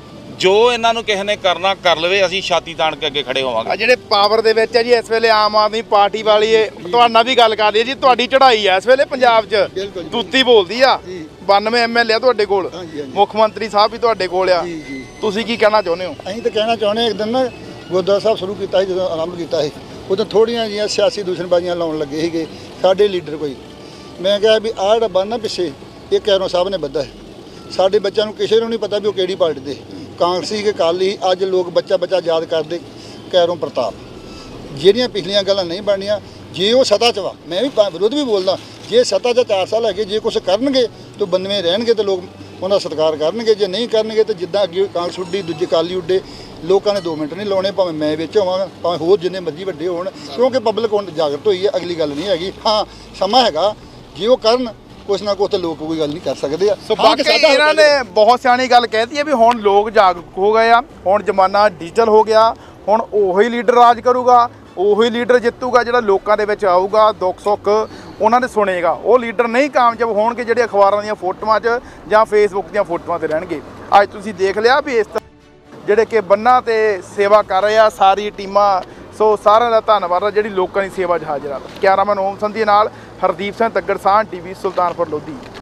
ਜੋ ਇਹਨਾਂ ਨੂੰ ਕਿਸੇ ਨੇ ਕਰਨਾ ਕਰ ਲਵੇ, ਅਸੀਂ ਛਾਤੀ ਤਾਣ ਕੇ ਅੱਗੇ ਖੜੇ ਹੋਵਾਂਗੇ। ਜਿਹੜੇ ਪਾਵਰ ਦੇ ਵਿੱਚ ਹੈ ਜੀ ਇਸ ਵੇਲੇ ਆਮ ਆਦਮੀ ਪਾਰਟੀ ਵਾਲੀ, ਤੁਹਾਡੇ ਨਾਲ ਵੀ ਗੱਲ ਕਰ ਰਹੀ ਜੀ। ਤੁਹਾਡੀ ਚੜ੍ਹਾਈ ਆ ਇਸ ਵੇਲੇ ਪੰਜਾਬ 'ਚ, ਤੂਤੀ ਬੋਲਦੀ ਆ। 92 ਐਮਐਲਏ ਆ ਤੁਹਾਡੇ ਕੋਲ, ਮੁੱਖ ਮੰਤਰੀ ਸਾਹਿਬ ਵੀ ਤੁਹਾਡੇ ਕੋਲ ਆ। ਤੁਸੀਂ ਕੀ ਕਹਿਣਾ ਚਾਹੁੰਦੇ ਹੋ? ਅਸੀਂ ਤਾਂ ਕਹਿਣਾ ਚਾਹੁੰਦੇ ਇੱਕ ਦਿਨ ਨਾ ਗੁਰਦੁਆਰਾ ਸਾਹਿਬ ਸ਼ੁਰੂ ਕੀਤਾ ਸੀ, ਜਦੋਂ ਆਰੰਭ ਕੀਤਾ ਸੀ, ਉਦੋਂ ਥੋੜ੍ਹੀਆਂ ਜਿਹੀਆਂ ਸਿਆਸੀ ਦੂਸ਼ਣਬਾਜ਼ੀਆਂ ਲਾਉਣ ਲੱਗੇ ਸੀਗੇ ਸਾਡੇ ਲੀਡਰ ਕੋਈ। ਮੈਂ ਕਿਹਾ ਵੀ ਆਹ ਜਿਹੜਾ ਬੰਨ ਨਾ ਪਿੱਛੇ, ਇਹ ਕੈਰੋਂ ਸਾਹਿਬ ਨੇ ਬੱਧਾ ਹੈ। ਸਾਡੇ ਬੱਚਿਆਂ ਨੂੰ ਕਿਸੇ ਨੂੰ ਨਹੀਂ ਪਤਾ ਵੀ ਉਹ ਕਿਹੜੀ ਪਾਰਟੀ ਦੇ, ਕਾਂਗਰਸੀ ਕਿ ਅਕਾਲੀ। ਅੱਜ ਲੋਕ ਬੱਚਾ ਯਾਦ ਕਰਦੇ ਕੈਰੋਂ ਪ੍ਰਤਾਪ। ਜਿਹੜੀਆਂ ਪਿਛਲੀਆਂ ਗੱਲਾਂ ਨਹੀਂ ਬਣਨੀਆਂ, ਜੇ ਉਹ ਸੱਤਾ 'ਚ ਵਾ, ਮੈਂ ਵੀ ਵਿਰੋਧ ਵੀ ਬੋਲਦਾ, ਜੇ ਸੱਤਾ 'ਚ 4 ਸਾਲ ਹੈਗੇ, ਜੇ ਕੁਛ ਕਰਨਗੇ ਤਾਂ 92 ਰਹਿਣਗੇ ਤੇ ਲੋਕ ਉਹਨਾਂ ਦਾ ਸਤਿਕਾਰ ਕਰਨਗੇ। ਜੇ ਨਹੀਂ ਕਰਨਗੇ ਤਾਂ ਜਿੱਦਾਂ ਅੱਗੇ ਕਾਂਗਰਸ ਉੱਡੀ, ਦੂਜੇ ਅਕਾਲੀ ਉੱਡੇ, ਲੋਕਾਂ ਨੇ 2 ਮਿੰਟ ਨਹੀਂ ਲਾਉਣੇ, ਭਾਵੇਂ ਮੈਂ ਵਿੱਚ ਹੋਵਾਂਗਾ, ਭਾਵੇਂ ਹੋਰ ਜਿੰਨੇ ਮਰਜ਼ੀ ਵੱਡੇ ਹੋਣ, ਕਿਉਂਕਿ ਪਬਲਿਕ ਹੁਣ ਜਾਗਰਤ ਹੋਈ ਹੈ। ਅਗਲੀ ਗੱਲ ਨਹੀਂ ਹੈਗੀ। ਹਾਂ ਸਮਾਂ ਹੈਗਾ, ਜੇ ਉਹ ਕਰਨ ਕੁਛ ਨਾ ਕੁਛ, ਤੇ ਲੋਕ ਕੋਈ ਗੱਲ ਨਹੀਂ ਕਰ ਸਕਦੇ ਆ। ਸੋ ਬਾਕੀ ਇਹਨਾਂ ਨੇ ਬਹੁਤ ਸਿਆਣੀ ਗੱਲ ਕਹਿਤੀ ਹੈ ਵੀ ਹੁਣ ਲੋਕ ਜਾਗਰੂਕ ਹੋ ਗਏ ਆ। ਹੁਣ ਜ਼ਮਾਨਾ ਡਿਜੀਟਲ ਹੋ ਗਿਆ। ਹੁਣ ਉਹੀ ਲੀਡਰ ਰਾਜ ਕਰੂਗਾ, ਉਹੀ ਲੀਡਰ ਜਿੱਤੂਗਾ ਜਿਹੜਾ ਲੋਕਾਂ ਦੇ ਵਿੱਚ ਆਊਗਾ, ਦੁੱਖ ਸੁੱਖ ਉਹਨਾਂ ਦੇ ਸੁਣੇਗਾ। ਉਹ ਲੀਡਰ ਨਹੀਂ ਕਾਮਯਾਬ ਹੋਣਗੇ ਜਿਹੜੇ ਅਖਬਾਰਾਂ ਦੀਆਂ ਫੋਟੋਆਂ 'ਚ ਜਾਂ ਫੇਸਬੁੱਕ ਦੀਆਂ ਫੋਟੋਆਂ 'ਤੇ ਰਹਿਣਗੇ। ਅੱਜ ਤੁਸੀਂ ਦੇਖ ਲਿਆ ਵੀ ਇਸ ਤਰ੍ਹਾਂ ਜਿਹੜੇ ਕਿ ਬੰਨਾਂ 'ਤੇ ਸੇਵਾ ਕਰ ਰਹੇ ਆ ਸਾਰੀ ਟੀਮਾਂ। ਸੋ ਸਾਰਿਆਂ ਦਾ ਧੰਨਵਾਦ ਆ ਜਿਹੜੀ ਲੋਕਾਂ ਦੀ ਸੇਵਾ 'ਚ ਹਾਜ਼ਰ ਆ। ਕੈਮਰਾਮੈਨ ਓਮ ਸੰਧੀ ਨਾਲ ਹਰਦੀਪ ਸਿੰਘ ਤੱਗੜ, ਸਾਂਝ ਟੀਵੀ, ਸੁਲਤਾਨਪੁਰ ਲੋਧੀ।